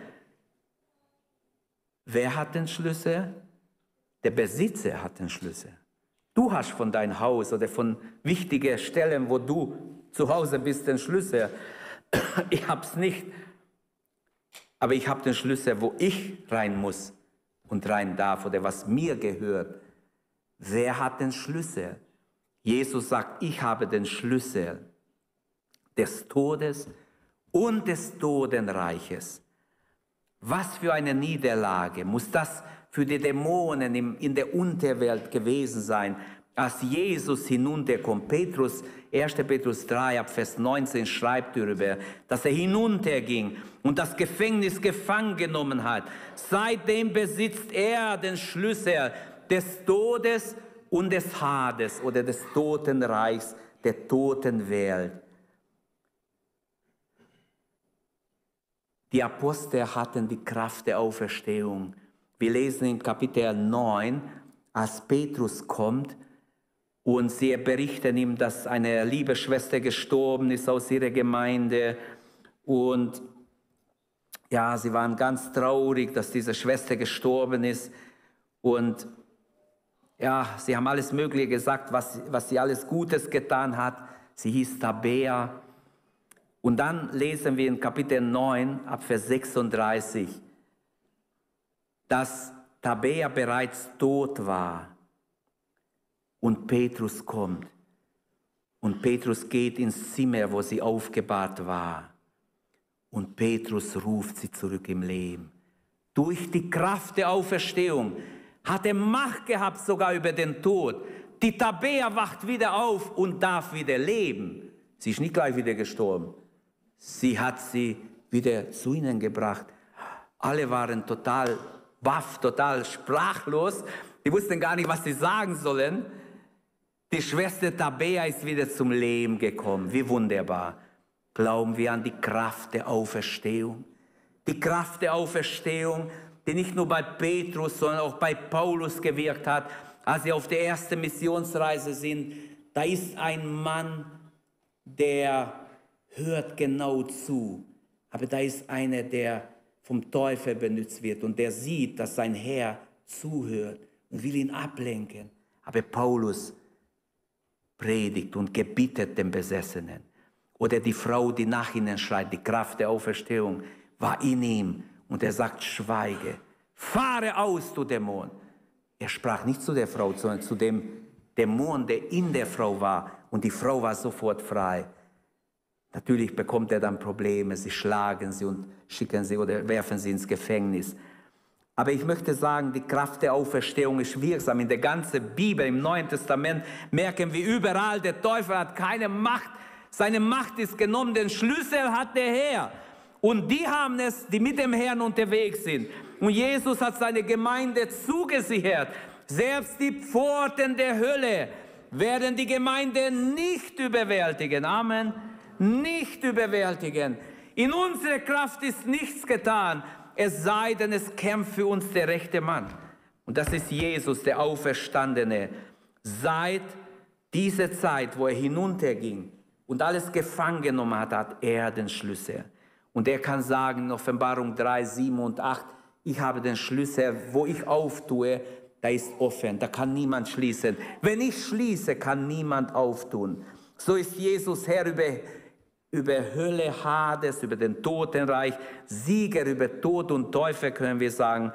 Wer hat den Schlüssel? Der Besitzer hat den Schlüssel. Du hast von deinem Haus oder von wichtigen Stellen, wo du zu Hause bist, den Schlüssel. Ich habe es nicht. Aber ich habe den Schlüssel, wo ich rein muss und rein darf oder was mir gehört. Wer hat den Schlüssel? Jesus sagt, ich habe den Schlüssel des Todes und des Totenreiches. Was für eine Niederlage muss das für die Dämonen in der Unterwelt gewesen sein, als Jesus hinunterkommt. Petrus, erster Petrus drei, ab Vers neunzehn schreibt darüber, dass er hinunterging und das Gefängnis gefangen genommen hat. Seitdem besitzt er den Schlüssel des Todes und des Hades oder des Totenreichs, der Totenwelt. Die Apostel hatten die Kraft der Auferstehung. Wir lesen in Kapitel neun, als Petrus kommt und sie berichten ihm, dass eine liebe Schwester gestorben ist aus ihrer Gemeinde. Und ja, sie waren ganz traurig, dass diese Schwester gestorben ist. Und ja, sie haben alles Mögliche gesagt, was, was sie alles Gutes getan hat. Sie hieß Tabea. Und dann lesen wir in Kapitel neun, ab Vers sechsunddreißig, dass Tabea bereits tot war und Petrus kommt. Und Petrus geht ins Zimmer, wo sie aufgebahrt war. Und Petrus ruft sie zurück im Leben. Durch die Kraft der Auferstehung hat er Macht gehabt sogar über den Tod. Die Tabea wacht wieder auf und darf wieder leben. Sie ist nicht gleich wieder gestorben. Sie hat sie wieder zu ihnen gebracht. Alle waren total baff, total sprachlos. Die wussten gar nicht, was sie sagen sollen. Die Schwester Tabea ist wieder zum Leben gekommen. Wie wunderbar. Glauben wir an die Kraft der Auferstehung. Die Kraft der Auferstehung, die nicht nur bei Petrus, sondern auch bei Paulus gewirkt hat. Als sie auf der ersten Missionsreise sind, da ist ein Mann, der hört genau zu. Aber da ist einer, der vom Teufel benutzt wird und der sieht, dass sein Herr zuhört und will ihn ablenken. Aber Paulus predigt und gebietet den Besessenen. Oder die Frau, die nach ihnen schreit, die Kraft der Auferstehung war in ihm. Und er sagt, schweige, fahre aus, du Dämon. Er sprach nicht zu der Frau, sondern zu dem Dämon, der in der Frau war. Und die Frau war sofort frei. Natürlich bekommt er dann Probleme, sie schlagen sie und schicken sie oder werfen sie ins Gefängnis. Aber ich möchte sagen, die Kraft der Auferstehung ist wirksam. In der ganzen Bibel, im Neuen Testament, merken wir überall, der Teufel hat keine Macht. Seine Macht ist genommen, den Schlüssel hat der Herr. Und die haben es, die mit dem Herrn unterwegs sind. Und Jesus hat seine Gemeinde zugesichert. Selbst die Pforten der Hölle werden die Gemeinde nicht überwältigen. Amen. Nicht überwältigen. In unserer Kraft ist nichts getan, es sei denn, es kämpft für uns der rechte Mann. Und das ist Jesus, der Auferstandene. Seit dieser Zeit, wo er hinunterging und alles gefangen genommen hat, hat er den Schlüssel. Und er kann sagen in Offenbarung drei, sieben und acht, ich habe den Schlüssel, wo ich auftue, da ist offen, da kann niemand schließen. Wenn ich schließe, kann niemand auftun. So ist Jesus Herr über über Hölle, Hades, über den Totenreich, Sieger über Tod und Teufel, können wir sagen.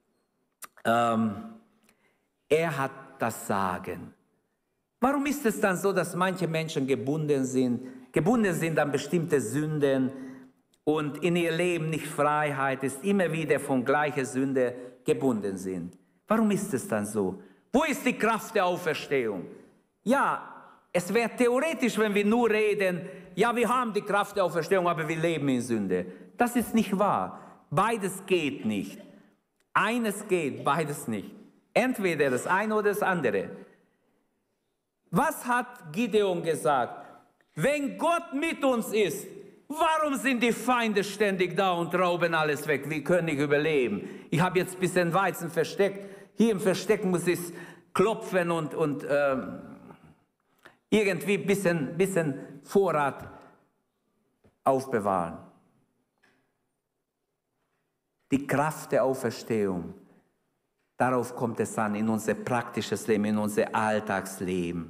Ähm, er hat das Sagen. Warum ist es dann so, dass manche Menschen gebunden sind, gebunden sind an bestimmte Sünden und in ihr Leben nicht Freiheit ist, immer wieder von gleicher Sünde gebunden sind? Warum ist es dann so? Wo ist die Kraft der Auferstehung? Ja, es wäre theoretisch, wenn wir nur reden, ja, wir haben die Kraft der Auferstehung, aber wir leben in Sünde. Das ist nicht wahr. Beides geht nicht. Eines geht, beides nicht. Entweder das eine oder das andere. Was hat Gideon gesagt? Wenn Gott mit uns ist, warum sind die Feinde ständig da und rauben alles weg? Wir können nicht überleben. Ich habe jetzt ein bisschen Weizen versteckt. Hier im Versteck muss ich klopfen und, und ähm, irgendwie ein bisschen, bisschen Vorrat aufbewahren. Die Kraft der Auferstehung, darauf kommt es an, in unser praktisches Leben, in unser Alltagsleben.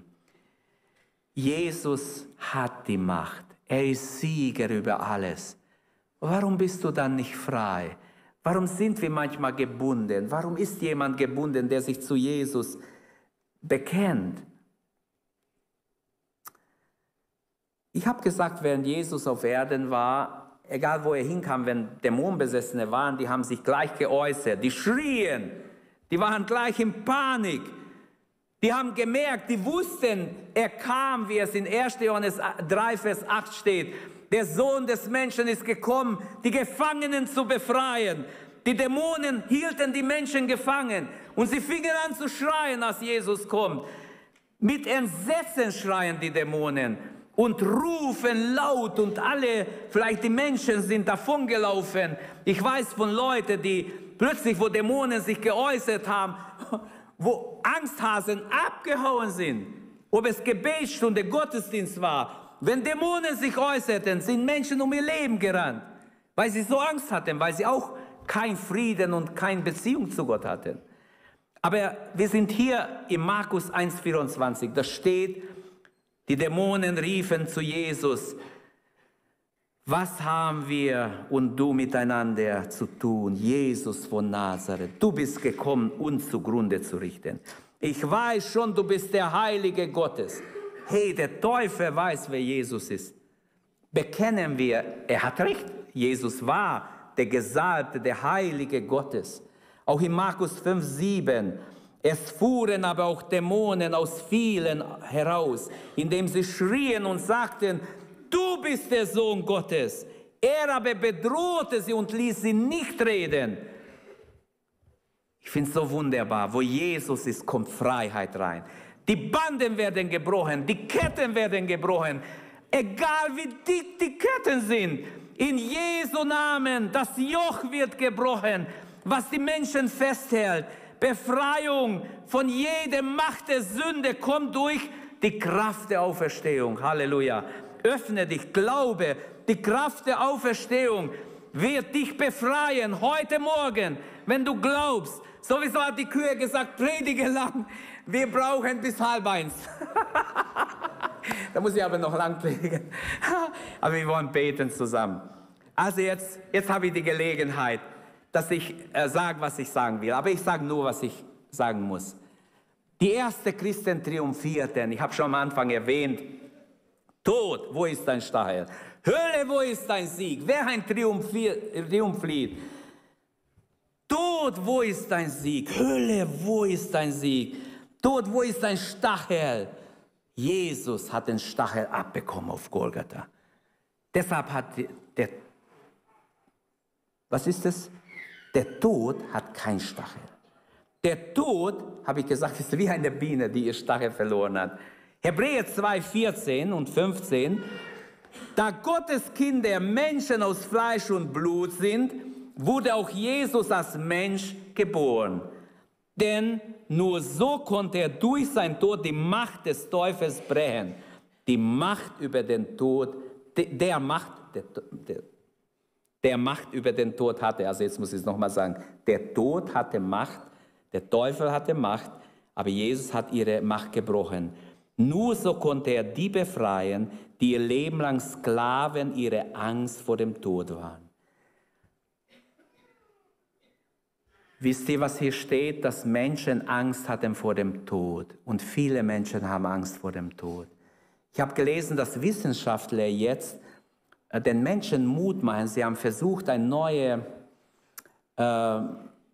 Jesus hat die Macht. Er ist Sieger über alles. Warum bist du dann nicht frei? Warum sind wir manchmal gebunden? Warum ist jemand gebunden, der sich zu Jesus bekennt? Ich habe gesagt, während Jesus auf Erden war, egal wo er hinkam, wenn Dämonenbesessene waren, die haben sich gleich geäußert. Die schrien, die waren gleich in Panik. Die haben gemerkt, die wussten, er kam, wie es in erster Johannes drei, Vers acht steht. Der Sohn des Menschen ist gekommen, die Gefangenen zu befreien. Die Dämonen hielten die Menschen gefangen und sie fingen an zu schreien, als Jesus kommt. Mit Entsetzen schreien die Dämonen und rufen laut und alle, vielleicht die Menschen sind davongelaufen. Ich weiß von Leuten, die plötzlich, wo Dämonen sich geäußert haben, wo Angsthasen abgehauen sind, ob es Gebetsstunde, Gottesdienst war. Wenn Dämonen sich äußerten, sind Menschen um ihr Leben gerannt, weil sie so Angst hatten, weil sie auch keinen Frieden und keine Beziehung zu Gott hatten. Aber wir sind hier in Markus eins vierundzwanzig, da steht, die Dämonen riefen zu Jesus, was haben wir und du miteinander zu tun, Jesus von Nazareth? Du bist gekommen, uns zugrunde zu richten. Ich weiß schon, du bist der Heilige Gottes. Hey, der Teufel weiß, wer Jesus ist. Bekennen wir, er hat recht. Jesus war der Gesalbte, der Heilige Gottes. Auch in Markus fünf, sieben. Es fuhren aber auch Dämonen aus vielen heraus, indem sie schrien und sagten, du bist der Sohn Gottes. Er aber bedrohte sie und ließ sie nicht reden. Ich finde es so wunderbar, wo Jesus ist, kommt Freiheit rein. Die Banden werden gebrochen, die Ketten werden gebrochen, egal wie dick die Ketten sind. In Jesu Namen, das Joch wird gebrochen, was die Menschen festhält. Befreiung von jeder Macht der Sünde kommt durch die Kraft der Auferstehung. Halleluja. Öffne dich, glaube, die Kraft der Auferstehung wird dich befreien heute Morgen, wenn du glaubst. Sowieso hat die Kühe gesagt, predige lang, wir brauchen bis halb eins. Da muss ich aber noch lang predigen. Aber wir wollen beten zusammen. Also jetzt, jetzt habe ich die Gelegenheit, dass ich äh, sage, was ich sagen will. Aber ich sage nur, was ich sagen muss. Die ersten Christen triumphierten. Ich habe schon am Anfang erwähnt, Tod, wo ist dein Stachel? Hölle, wo ist dein Sieg? Wer ein Triumphlied? Tod, wo ist dein Sieg? Hölle, wo ist dein Sieg? Tod, wo ist dein Stachel? Jesus hat den Stachel abbekommen auf Golgatha. Deshalb hat der, was ist das? Der Tod hat keinen Stachel. Der Tod, habe ich gesagt, ist wie eine Biene, die ihr Stachel verloren hat. Hebräer zwei, vierzehn und fünfzehn. Da Gottes Kinder Menschen aus Fleisch und Blut sind, wurde auch Jesus als Mensch geboren. Denn nur so konnte er durch seinen Tod die Macht des Teufels brechen. Die Macht über den Tod, der Macht, der, der, der Macht über den Tod hatte. Also jetzt muss ich es nochmal sagen. Der Tod hatte Macht, der Teufel hatte Macht, aber Jesus hat ihre Macht gebrochen. Nur so konnte er die befreien, die ihr Leben lang Sklaven ihrer Angst vor dem Tod waren. Wisst ihr, was hier steht? Dass Menschen Angst hatten vor dem Tod. Und viele Menschen haben Angst vor dem Tod. Ich habe gelesen, dass Wissenschaftler jetzt den Menschen Mut machen. Sie haben versucht, eine neue äh,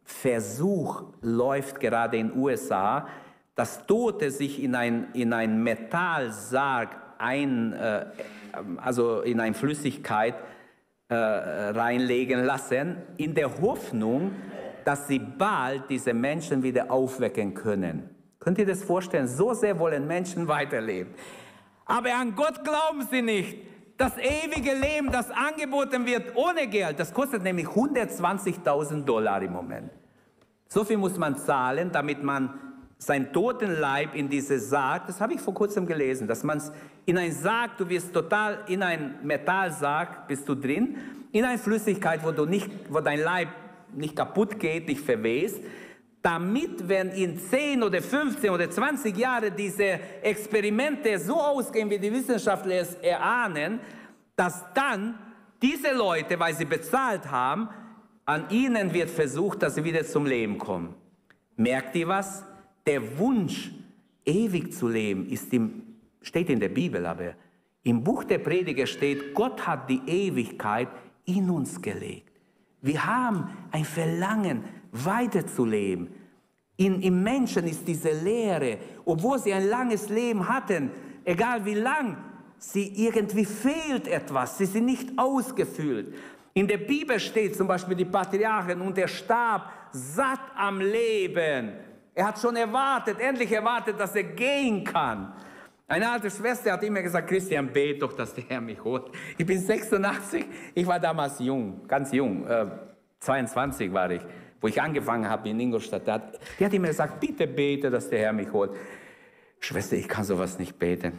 Versuch läuft gerade in den U S A, dass Tote sich in ein, in ein Metallsarg ein, äh, also in eine Flüssigkeit äh, reinlegen lassen, in der Hoffnung, dass sie bald diese Menschen wieder aufwecken können. Könnt ihr das vorstellen? So sehr wollen Menschen weiterleben. Aber an Gott glauben sie nicht. Das ewige Leben, das angeboten wird ohne Geld, das kostet nämlich hundertzwanzigtausend Dollar im Moment. So viel muss man zahlen, damit man seinen toten Leib in diese Sarg, das habe ich vor kurzem gelesen, dass man es in einen Sarg, du wirst total, in einen Metallsarg bist du drin, in eine Flüssigkeit, wo, du nicht, wo dein Leib nicht kaputt geht, nicht verwest, damit, wenn in zehn oder fünfzehn oder zwanzig Jahren diese Experimente so ausgehen, wie die Wissenschaftler es erahnen, dass dann diese Leute, weil sie bezahlt haben, an ihnen wird versucht, dass sie wieder zum Leben kommen. Merkt ihr was? Der Wunsch, ewig zu leben, ist im, steht in der Bibel, aber im Buch der Prediger steht, Gott hat die Ewigkeit in uns gelegt. Wir haben ein Verlangen, weiterzuleben. In, Im Menschen ist diese Leere, obwohl sie ein langes Leben hatten, egal wie lang, sie irgendwie fehlt etwas, sie sind nicht ausgefüllt. In der Bibel steht zum Beispiel die Patriarchen und er starb satt am Leben. Er hat schon erwartet, endlich erwartet, dass er gehen kann. Eine alte Schwester hat immer gesagt, Christian, bete doch, dass der Herr mich holt. Ich bin sechsundachtzig, ich war damals jung, ganz jung, äh, zweiundzwanzig war ich, wo ich angefangen habe in Ingolstadt. Die hat, die hat immer gesagt, bitte bete, dass der Herr mich holt. Schwester, ich kann sowas nicht beten.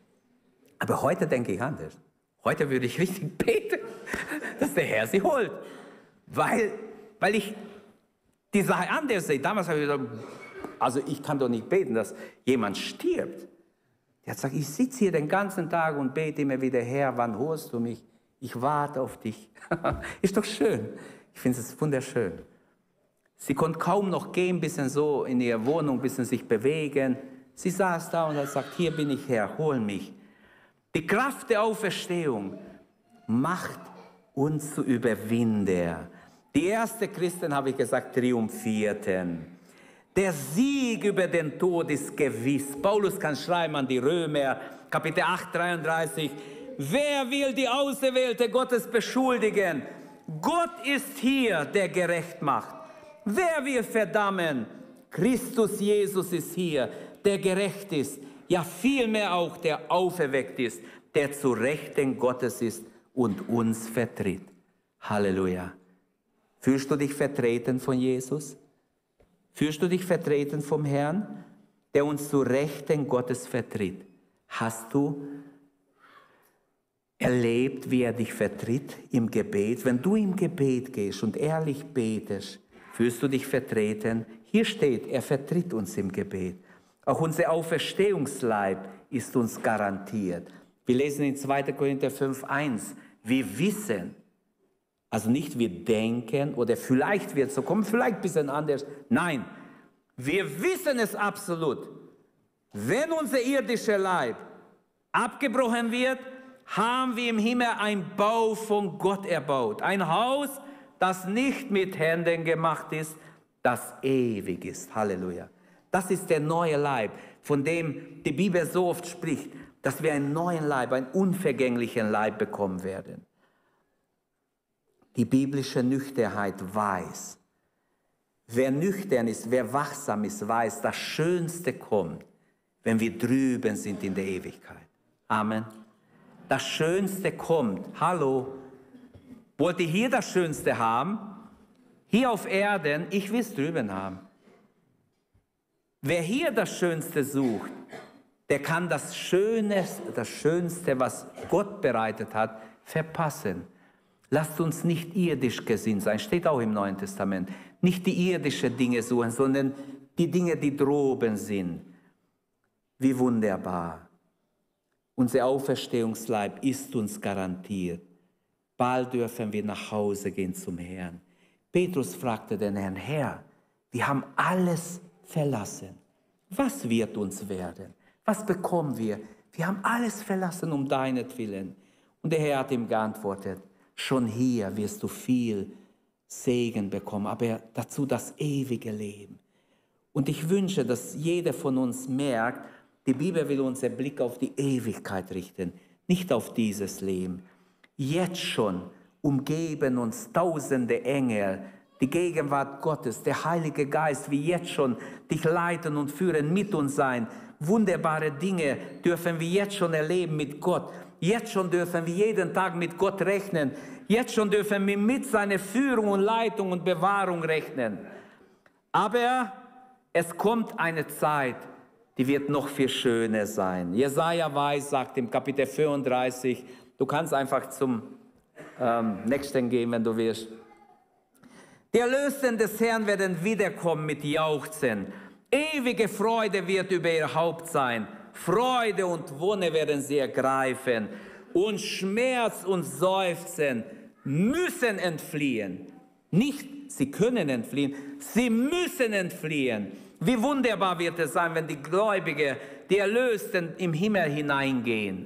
Aber heute denke ich anders. Heute würde ich richtig beten, dass der Herr sie holt. Weil, weil ich die Sache anders sehe. Damals habe ich gesagt, also ich kann doch nicht beten, dass jemand stirbt. Der hat gesagt, ich sitze hier den ganzen Tag und bete immer wieder, Herr, wann holst du mich? Ich warte auf dich. Ist doch schön. Ich finde es wunderschön. Sie konnte kaum noch gehen, ein bisschen so in ihrer Wohnung, ein bisschen sich bewegen. Sie saß da und hat gesagt, hier bin ich, Herr, hol mich. Die Kraft der Auferstehung macht uns zu Überwinder. Die ersten Christen, habe ich gesagt, triumphierten. Der Sieg über den Tod ist gewiss. Paulus kann schreiben an die Römer, Kapitel acht, dreiunddreißig. Wer will die Auserwählte Gottes beschuldigen? Gott ist hier, der gerecht macht. Wer will verdammen? Christus Jesus ist hier, der gerecht ist. Ja, vielmehr auch, der auferweckt ist, der zu Rechten Gottes ist und uns vertritt. Halleluja. Fühlst du dich vertreten von Jesus? Fühlst du dich vertreten vom Herrn, der uns zu Rechten Gottes vertritt? Hast du erlebt, wie er dich vertritt im Gebet? Wenn du im Gebet gehst und ehrlich betest, fühlst du dich vertreten? Hier steht, er vertritt uns im Gebet. Auch unser Auferstehungsleib ist uns garantiert. Wir lesen in zweiter Korinther fünf, eins. Wir wissen, also nicht wir denken oder vielleicht wird es so kommen, vielleicht ein bisschen anders. Nein, wir wissen es absolut. Wenn unser irdischer Leib abgebrochen wird, haben wir im Himmel einen Bau von Gott erbaut. Ein Haus, das nicht mit Händen gemacht ist, das ewig ist. Halleluja. Das ist der neue Leib, von dem die Bibel so oft spricht, dass wir einen neuen Leib, einen unvergänglichen Leib bekommen werden. Die biblische Nüchternheit weiß, wer nüchtern ist, wer wachsam ist, weiß, das Schönste kommt, wenn wir drüben sind in der Ewigkeit. Amen. Das Schönste kommt. Hallo. Wollt ihr hier das Schönste haben? Hier auf Erden, ich will es drüben haben. Wer hier das Schönste sucht, der kann das Schöne, das Schönste, was Gott bereitet hat, verpassen. Lasst uns nicht irdisch gesinnt sein, steht auch im Neuen Testament. Nicht die irdischen Dinge suchen, sondern die Dinge, die droben sind. Wie wunderbar. Unser Auferstehungsleib ist uns garantiert. Bald dürfen wir nach Hause gehen zum Herrn. Petrus fragte den Herrn, Herr, wir haben alles verlassen. Was wird uns werden? Was bekommen wir? Wir haben alles verlassen um deinetwillen. Und der Herr hat ihm geantwortet, schon hier wirst du viel Segen bekommen, aber dazu das ewige Leben. Und ich wünsche, dass jeder von uns merkt, die Bibel will unseren Blick auf die Ewigkeit richten, nicht auf dieses Leben. Jetzt schon umgeben uns tausende Engel, die Gegenwart Gottes, der Heilige Geist, wie jetzt schon dich leiten und führen, mit uns sein. Wunderbare Dinge dürfen wir jetzt schon erleben mit Gott. Jetzt schon dürfen wir jeden Tag mit Gott rechnen. Jetzt schon dürfen wir mit seiner Führung und Leitung und Bewahrung rechnen. Aber es kommt eine Zeit, die wird noch viel schöner sein. Jesaja weiß, sagt im Kapitel fünfunddreißig, du kannst einfach zum ähm, nächsten gehen, wenn du willst. Die Erlösten des Herrn werden wiederkommen mit Jauchzen. Ewige Freude wird über ihr Haupt sein. Freude und Wonne werden sie ergreifen. Und Schmerz und Seufzen müssen entfliehen. Nicht, sie können entfliehen, sie müssen entfliehen. Wie wunderbar wird es sein, wenn die Gläubigen, die Erlösten im Himmel hineingehen.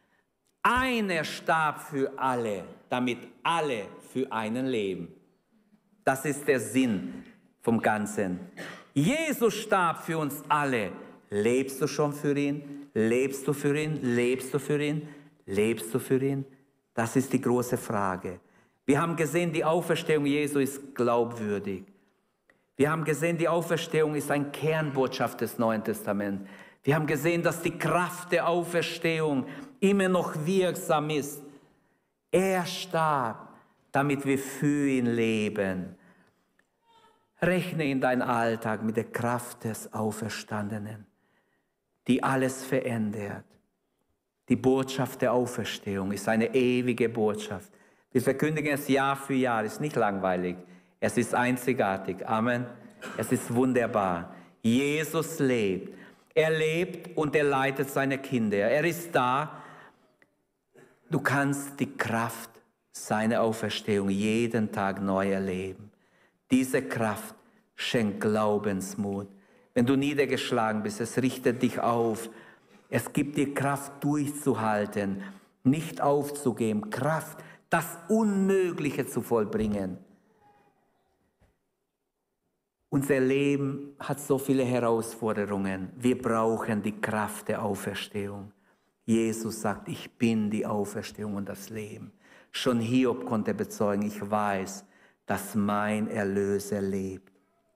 Einer starb für alle, damit alle für einen leben. Das ist der Sinn vom Ganzen. Jesus starb für uns alle. Lebst du schon für ihn? Lebst du für ihn? Lebst du für ihn? Lebst du für ihn? Das ist die große Frage. Wir haben gesehen, die Auferstehung Jesu ist glaubwürdig. Wir haben gesehen, die Auferstehung ist eine Kernbotschaft des Neuen Testaments. Wir haben gesehen, dass die Kraft der Auferstehung immer noch wirksam ist. Er starb, damit wir für ihn leben. Rechne in deinen Alltag mit der Kraft des Auferstandenen, die alles verändert. Die Botschaft der Auferstehung ist eine ewige Botschaft. Wir verkündigen es Jahr für Jahr, es ist nicht langweilig. Es ist einzigartig. Amen. Es ist wunderbar. Jesus lebt. Er lebt und er leitet seine Kinder. Er ist da. Du kannst die Kraft seiner Auferstehung jeden Tag neu erleben. Diese Kraft schenkt Glaubensmut. Wenn du niedergeschlagen bist, es richtet dich auf. Es gibt dir Kraft durchzuhalten, nicht aufzugeben. Kraft, das Unmögliche zu vollbringen. Unser Leben hat so viele Herausforderungen. Wir brauchen die Kraft der Auferstehung. Jesus sagt, ich bin die Auferstehung und das Leben. Schon Hiob konnte bezeugen, ich weiß, dass mein Erlöser lebt.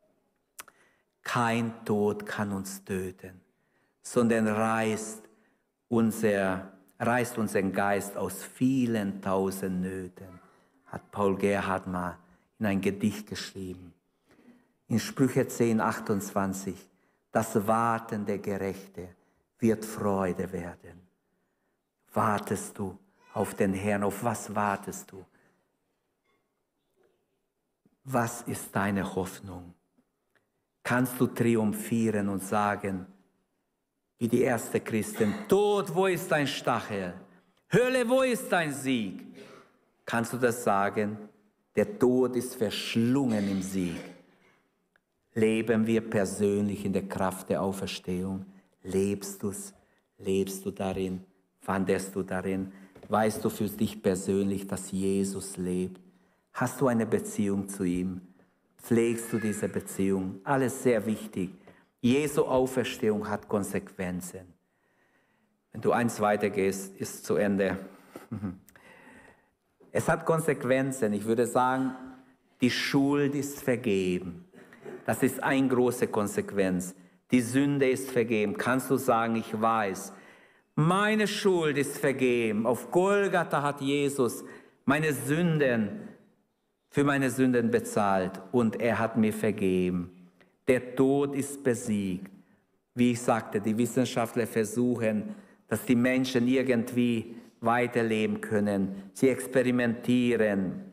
Kein Tod kann uns töten, sondern reißt, unser, reißt unseren Geist aus vielen tausend Nöten, hat Paul Gerhard mal in ein Gedicht geschrieben. In Sprüche zehn, achtundzwanzig, das Warten der Gerechte wird Freude werden. Wartest du auf den Herrn? Auf was wartest du? Was ist deine Hoffnung? Kannst du triumphieren und sagen, wie die ersten Christen, Tod, wo ist dein Stachel? Hölle, wo ist dein Sieg? Kannst du das sagen? Der Tod ist verschlungen im Sieg. Leben wir persönlich in der Kraft der Auferstehung? Lebst du es? Lebst du darin? Wanderst du darin? Weißt du für dich persönlich, dass Jesus lebt? Hast du eine Beziehung zu ihm? Pflegst du diese Beziehung? Alles sehr wichtig. Jesu Auferstehung hat Konsequenzen. Wenn du eins weitergehst, ist zu Ende. Es hat Konsequenzen. Ich würde sagen, die Schuld ist vergeben. Das ist eine große Konsequenz. Die Sünde ist vergeben. Kannst du sagen, ich weiß, meine Schuld ist vergeben. Auf Golgatha hat Jesus meine Sünden, für meine Sünden bezahlt und er hat mir vergeben. Der Tod ist besiegt. Wie ich sagte, die Wissenschaftler versuchen, dass die Menschen irgendwie weiterleben können. Sie experimentieren.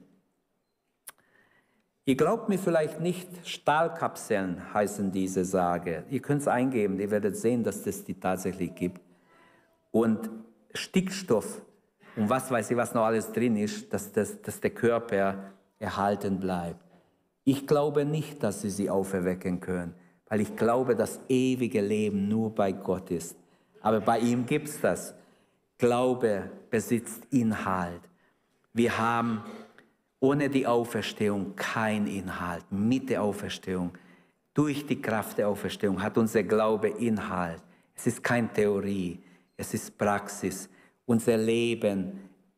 Ihr glaubt mir vielleicht nicht, Stahlkapseln heißen diese Sage. Ihr könnt es eingeben, ihr werdet sehen, dass es die tatsächlich gibt. Und Stickstoff und was weiß ich, was noch alles drin ist, dass, dass, dass der Körper erhalten bleibt. Ich glaube nicht, dass sie sie auferwecken können, weil ich glaube, das ewige Leben nur bei Gott ist. Aber bei ihm gibt es das. Glaube besitzt Inhalt. Wir haben Ohne die Auferstehung kein Inhalt. Mit der Auferstehung, durch die Kraft der Auferstehung hat unser Glaube Inhalt. Es ist keine Theorie, es ist Praxis. Unser Leben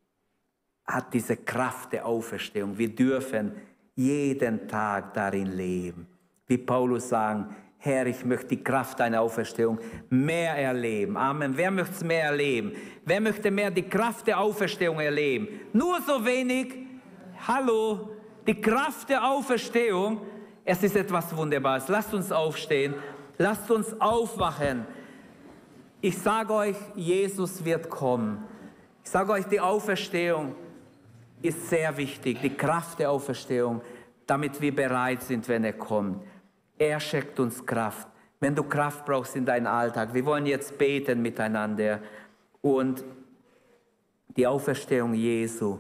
hat diese Kraft der Auferstehung. Wir dürfen jeden Tag darin leben. Wie Paulus sagt, Herr, ich möchte die Kraft deiner Auferstehung mehr erleben. Amen. Wer möchte es mehr erleben? Wer möchte mehr die Kraft der Auferstehung erleben? Nur so wenig? Hallo, die Kraft der Auferstehung, es ist etwas Wunderbares. Lasst uns aufstehen, lasst uns aufwachen. Ich sage euch, Jesus wird kommen. Ich sage euch, die Auferstehung ist sehr wichtig, die Kraft der Auferstehung, damit wir bereit sind, wenn er kommt. Er schenkt uns Kraft. Wenn du Kraft brauchst in deinem Alltag, wir wollen jetzt beten miteinander. Und die Auferstehung Jesu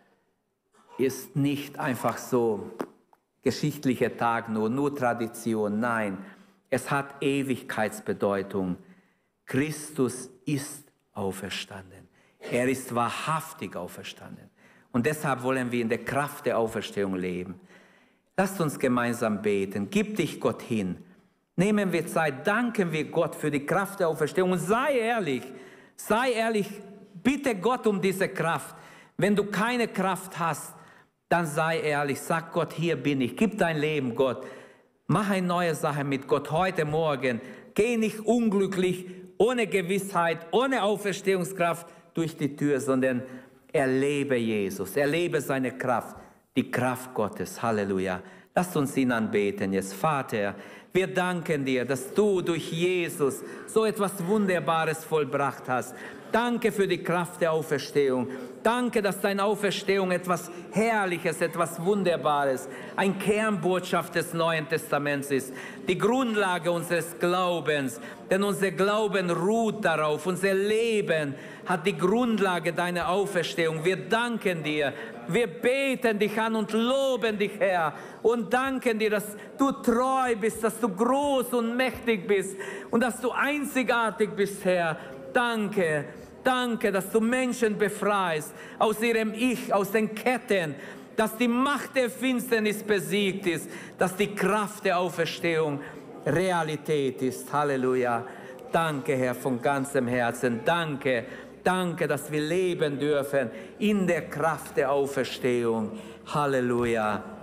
ist nicht einfach so geschichtlicher Tag nur, nur Tradition. Nein, es hat Ewigkeitsbedeutung. Christus ist auferstanden. Er ist wahrhaftig auferstanden. Und deshalb wollen wir in der Kraft der Auferstehung leben. Lasst uns gemeinsam beten. Gib dich Gott hin. Nehmen wir Zeit, danken wir Gott für die Kraft der Auferstehung. Und sei ehrlich, sei ehrlich, bitte Gott um diese Kraft. Wenn du keine Kraft hast, dann sei ehrlich, sag Gott, hier bin ich. Gib dein Leben Gott. Mach eine neue Sache mit Gott heute Morgen. Geh nicht unglücklich, ohne Gewissheit, ohne Auferstehungskraft durch die Tür, sondern erlebe Jesus, erlebe seine Kraft, die Kraft Gottes. Halleluja. Lasst uns ihn anbeten jetzt. Vater, wir danken dir, dass du durch Jesus so etwas Wunderbares vollbracht hast. Danke für die Kraft der Auferstehung. Danke, dass deine Auferstehung etwas Herrliches, etwas Wunderbares, ein Kernbotschaft des Neuen Testaments ist. Die Grundlage unseres Glaubens, denn unser Glauben ruht darauf. Unser Leben hat die Grundlage deiner Auferstehung. Wir danken dir. Wir beten dich an und loben dich, Herr, und danken dir, dass du treu bist, dass du groß und mächtig bist und dass du einzigartig bist, Herr. Danke, danke, dass du Menschen befreist aus ihrem Ich, aus den Ketten, dass die Macht der Finsternis besiegt ist, dass die Kraft der Auferstehung Realität ist. Halleluja. Danke, Herr, von ganzem Herzen. Danke. Danke, dass wir leben dürfen in der Kraft der Auferstehung. Halleluja.